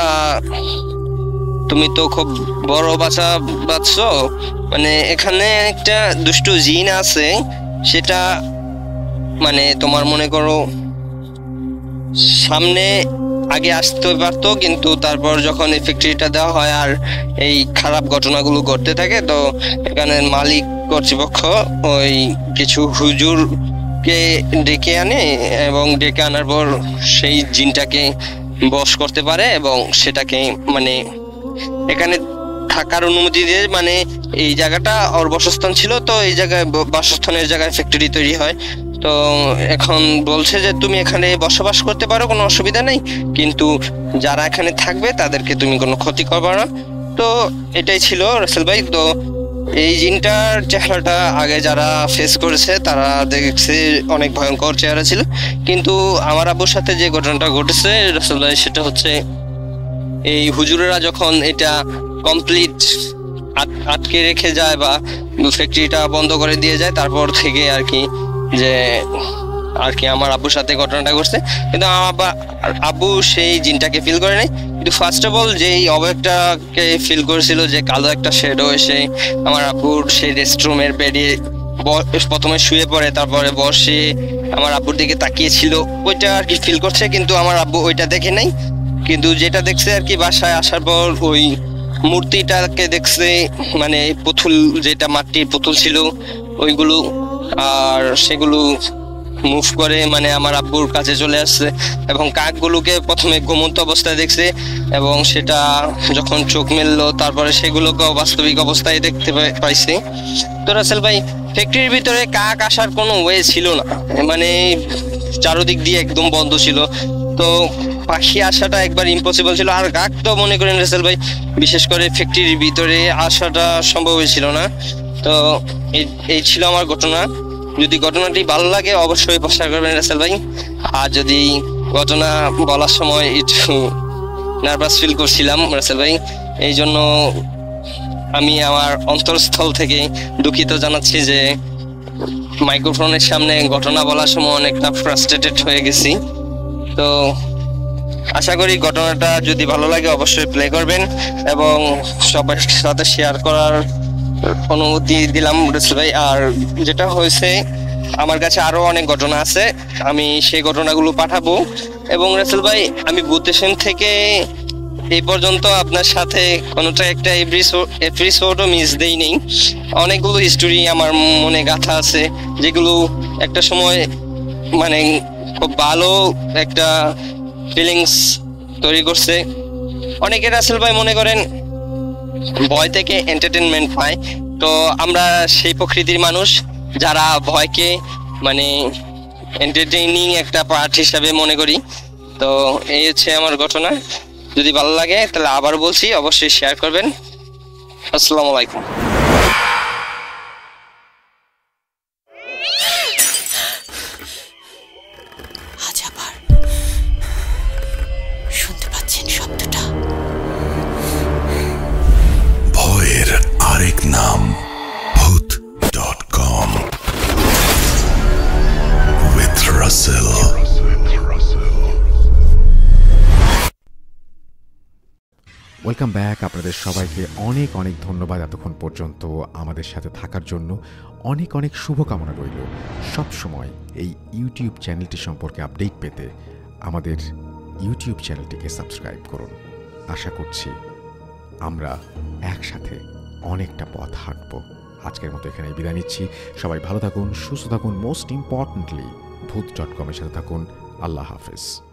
G: তুমি তো খুব বড় বাচ্চা বাচ্চো, মানে এখানে একটা দুষ্টু জিন আছে, সেটা মানে তোমার মনে করো সামনে আগে আসতে পারতো, কিন্তু তারপর যখন এই ফ্যাক্টরিটা দেওয়া হয় আর এই খারাপ ঘটনাগুলো ঘটতে থাকে, তো এখানে মালিক কর্তৃপক্ষ ওই কিছু হুজুরকে ডেকে আনে এবং ডেকে আনার পর সেই জিনটাকে বশ করতে পারে এবং সেটাকে মানে এখানে থাকার অনুমতি দিয়ে, মানে এই জায়গাটা ওর বাসস্থান ছিল, তো এই জায়গায় বাসস্থানের জায়গায় ফ্যাক্টরি তৈরি হয়। তো এখন বলছে যে তুমি এখানে বসবাস করতে পারো, কোনো অসুবিধা নেই, কিন্তু যারা এখানে থাকবে তাদেরকে তুমি কোনো ক্ষতি করবে না। তো এটাই ছিল রাসেল ভাই। তো এই জিনটার চেহারাটা আগে যারা ফেস করেছে তারা দেখছে অনেক ভয়ঙ্কর চেহারা ছিল, কিন্তু আমার আব্বুর সাথে যে ঘটনাটা ঘটেছে রাসেল ভাই সেটা হচ্ছে এই হুজুরেরা যখন এটা কমপ্লিট আটকে রেখে যায় বা ফ্যাক্টরিটা বন্ধ করে দিয়ে যায়, তারপর থেকে আর কি যে আর কি আমার আব্বুর সাথে ঘটনাটা ঘটছে, কিন্তু আমার আব্বু সেই জিনটাকে ফিল করে নাই। কিন্তু ফার্স্ট অফ অল যেই অবয়বটাকে ফিল করেছিল যে কালো একটা শেডো এসে আমার আব্বুর সেই রেস্টরুমের বেডে প্রথমে শুয়ে পড়ে, তারপরে বসে আমার আব্বুর দিকে তাকিয়েছিল, ওইটা আর কি ফিল করছে, কিন্তু আমার আব্বু ওইটা দেখে নাই। কিন্তু যেটা দেখছে আর কি বাসায় আসার পর ওই মূর্তিটাকে দেখছে, মানে পুতুল যেটা মাটির পুতুল ছিল ওইগুলো, আর সেগুলো মুভ করে মানে আমার আব্বুর কাছে চলে আসছে এবং কাকগুলোকে প্রথমে ঘুমন্ত অবস্থায় দেখছে এবং সেটা যখন চোখ মেললো তারপরে সেগুলোকেও বাস্তবিক অবস্থায় দেখতে পাইছে। তো রাসেল ভাই ফ্যাক্টরির ভিতরে কাক আসার কোনো ওয়ে ছিল না, মানে চারদিক দিয়ে একদম বন্ধ ছিল, তো পাখি আসাটা একবার ইম্পসিবল ছিল। আর কাক তো মনে করেন রাসেল ভাই বিশেষ করে ফ্যাক্টরির ভিতরে আসাটা সম্ভব ছিল না। তো এই ছিল আমার ঘটনা। যদি ঘটনাটি ভালো লাগে অবশ্যই প্রচার করবেন রাসেল ভাই। আর যদি ঘটনা বলার সময় একটু নার্ভাস ফিল করছিলাম রাসেল ভাই, এই জন্য আমি আমার অন্তরস্থল থেকে দুঃখিত জানাচ্ছি যে মাইক্রোফোনের সামনে ঘটনা বলার সময় অনেকটা ফ্রাস্ট্রেটেড হয়ে গেছি। তো আশা করি ঘটনাটা যদি ভালো লাগে অবশ্যই প্লে করবেন এবং সবার সাথে শেয়ার করার অনুমতি দিলাম রাসেল ভাই। আর যেটা হয়েছে, আমার কাছে আরো অনেক ঘটনা আছে, আমি সেই ঘটনাগুলো পাঠাবো। এবং রাসেল ভাই, আমি বুদ্ধিসেন থেকে এই পর্যন্ত আপনার সাথে কোনোটা একটা এপিসোডও মিস দেই নেই। অনেকগুলো হিস্টোরি আমার মনে গাঁথা আছে, যেগুলো একটা সময় মানে খুব ভালো একটা ফিলিংস তৈরি করছে। অনেকে রাসেল ভাই মনে করেন ভয় থেকে এন্টারটেনমেন্ট পায়, তো আমরা সেই প্রকৃতির মানুষ যারা ভয়কে মানে এন্টারটেইনিং একটা পার্ট হিসাবে মনে করি। তো এই হচ্ছে আমার ঘটনা। যদি ভালো লাগে তাহলে আবার বলছি, অবশ্যই শেয়ার করবেন। আসসালামু আলাইকুম।
E: আজ আবার শুনতে পাচ্ছেন শব্দটা?
C: ভয়ের আরেক নাম Bhoot dot com with Russell.
A: Welcome back. আপনাদের সবাইকে অনেক অনেক ধন্যবাদ এতক্ষণ পর্যন্ত আমাদের সাথে থাকার জন্য। অনেক অনেক শুভকামনা রইল। সব সময় এই ইউটিউব চ্যানেলটি সম্পর্কে আপডেট পেতে আমাদের ইউটিউব চ্যানেলটিকে সাবস্ক্রাইব করুন। আশা করছি আমরা একসাথে অনেকটা পথ হাঁটব। আজকের মতো এখানে বিদায় নিচ্ছি। সবাই ভালো থাকুন, সুস্থ থাকুন, মোস্ট ইম্পর্টেন্টলি ভূত ডট কমের সাথে থাকুন। আল্লাহ হাফেজ।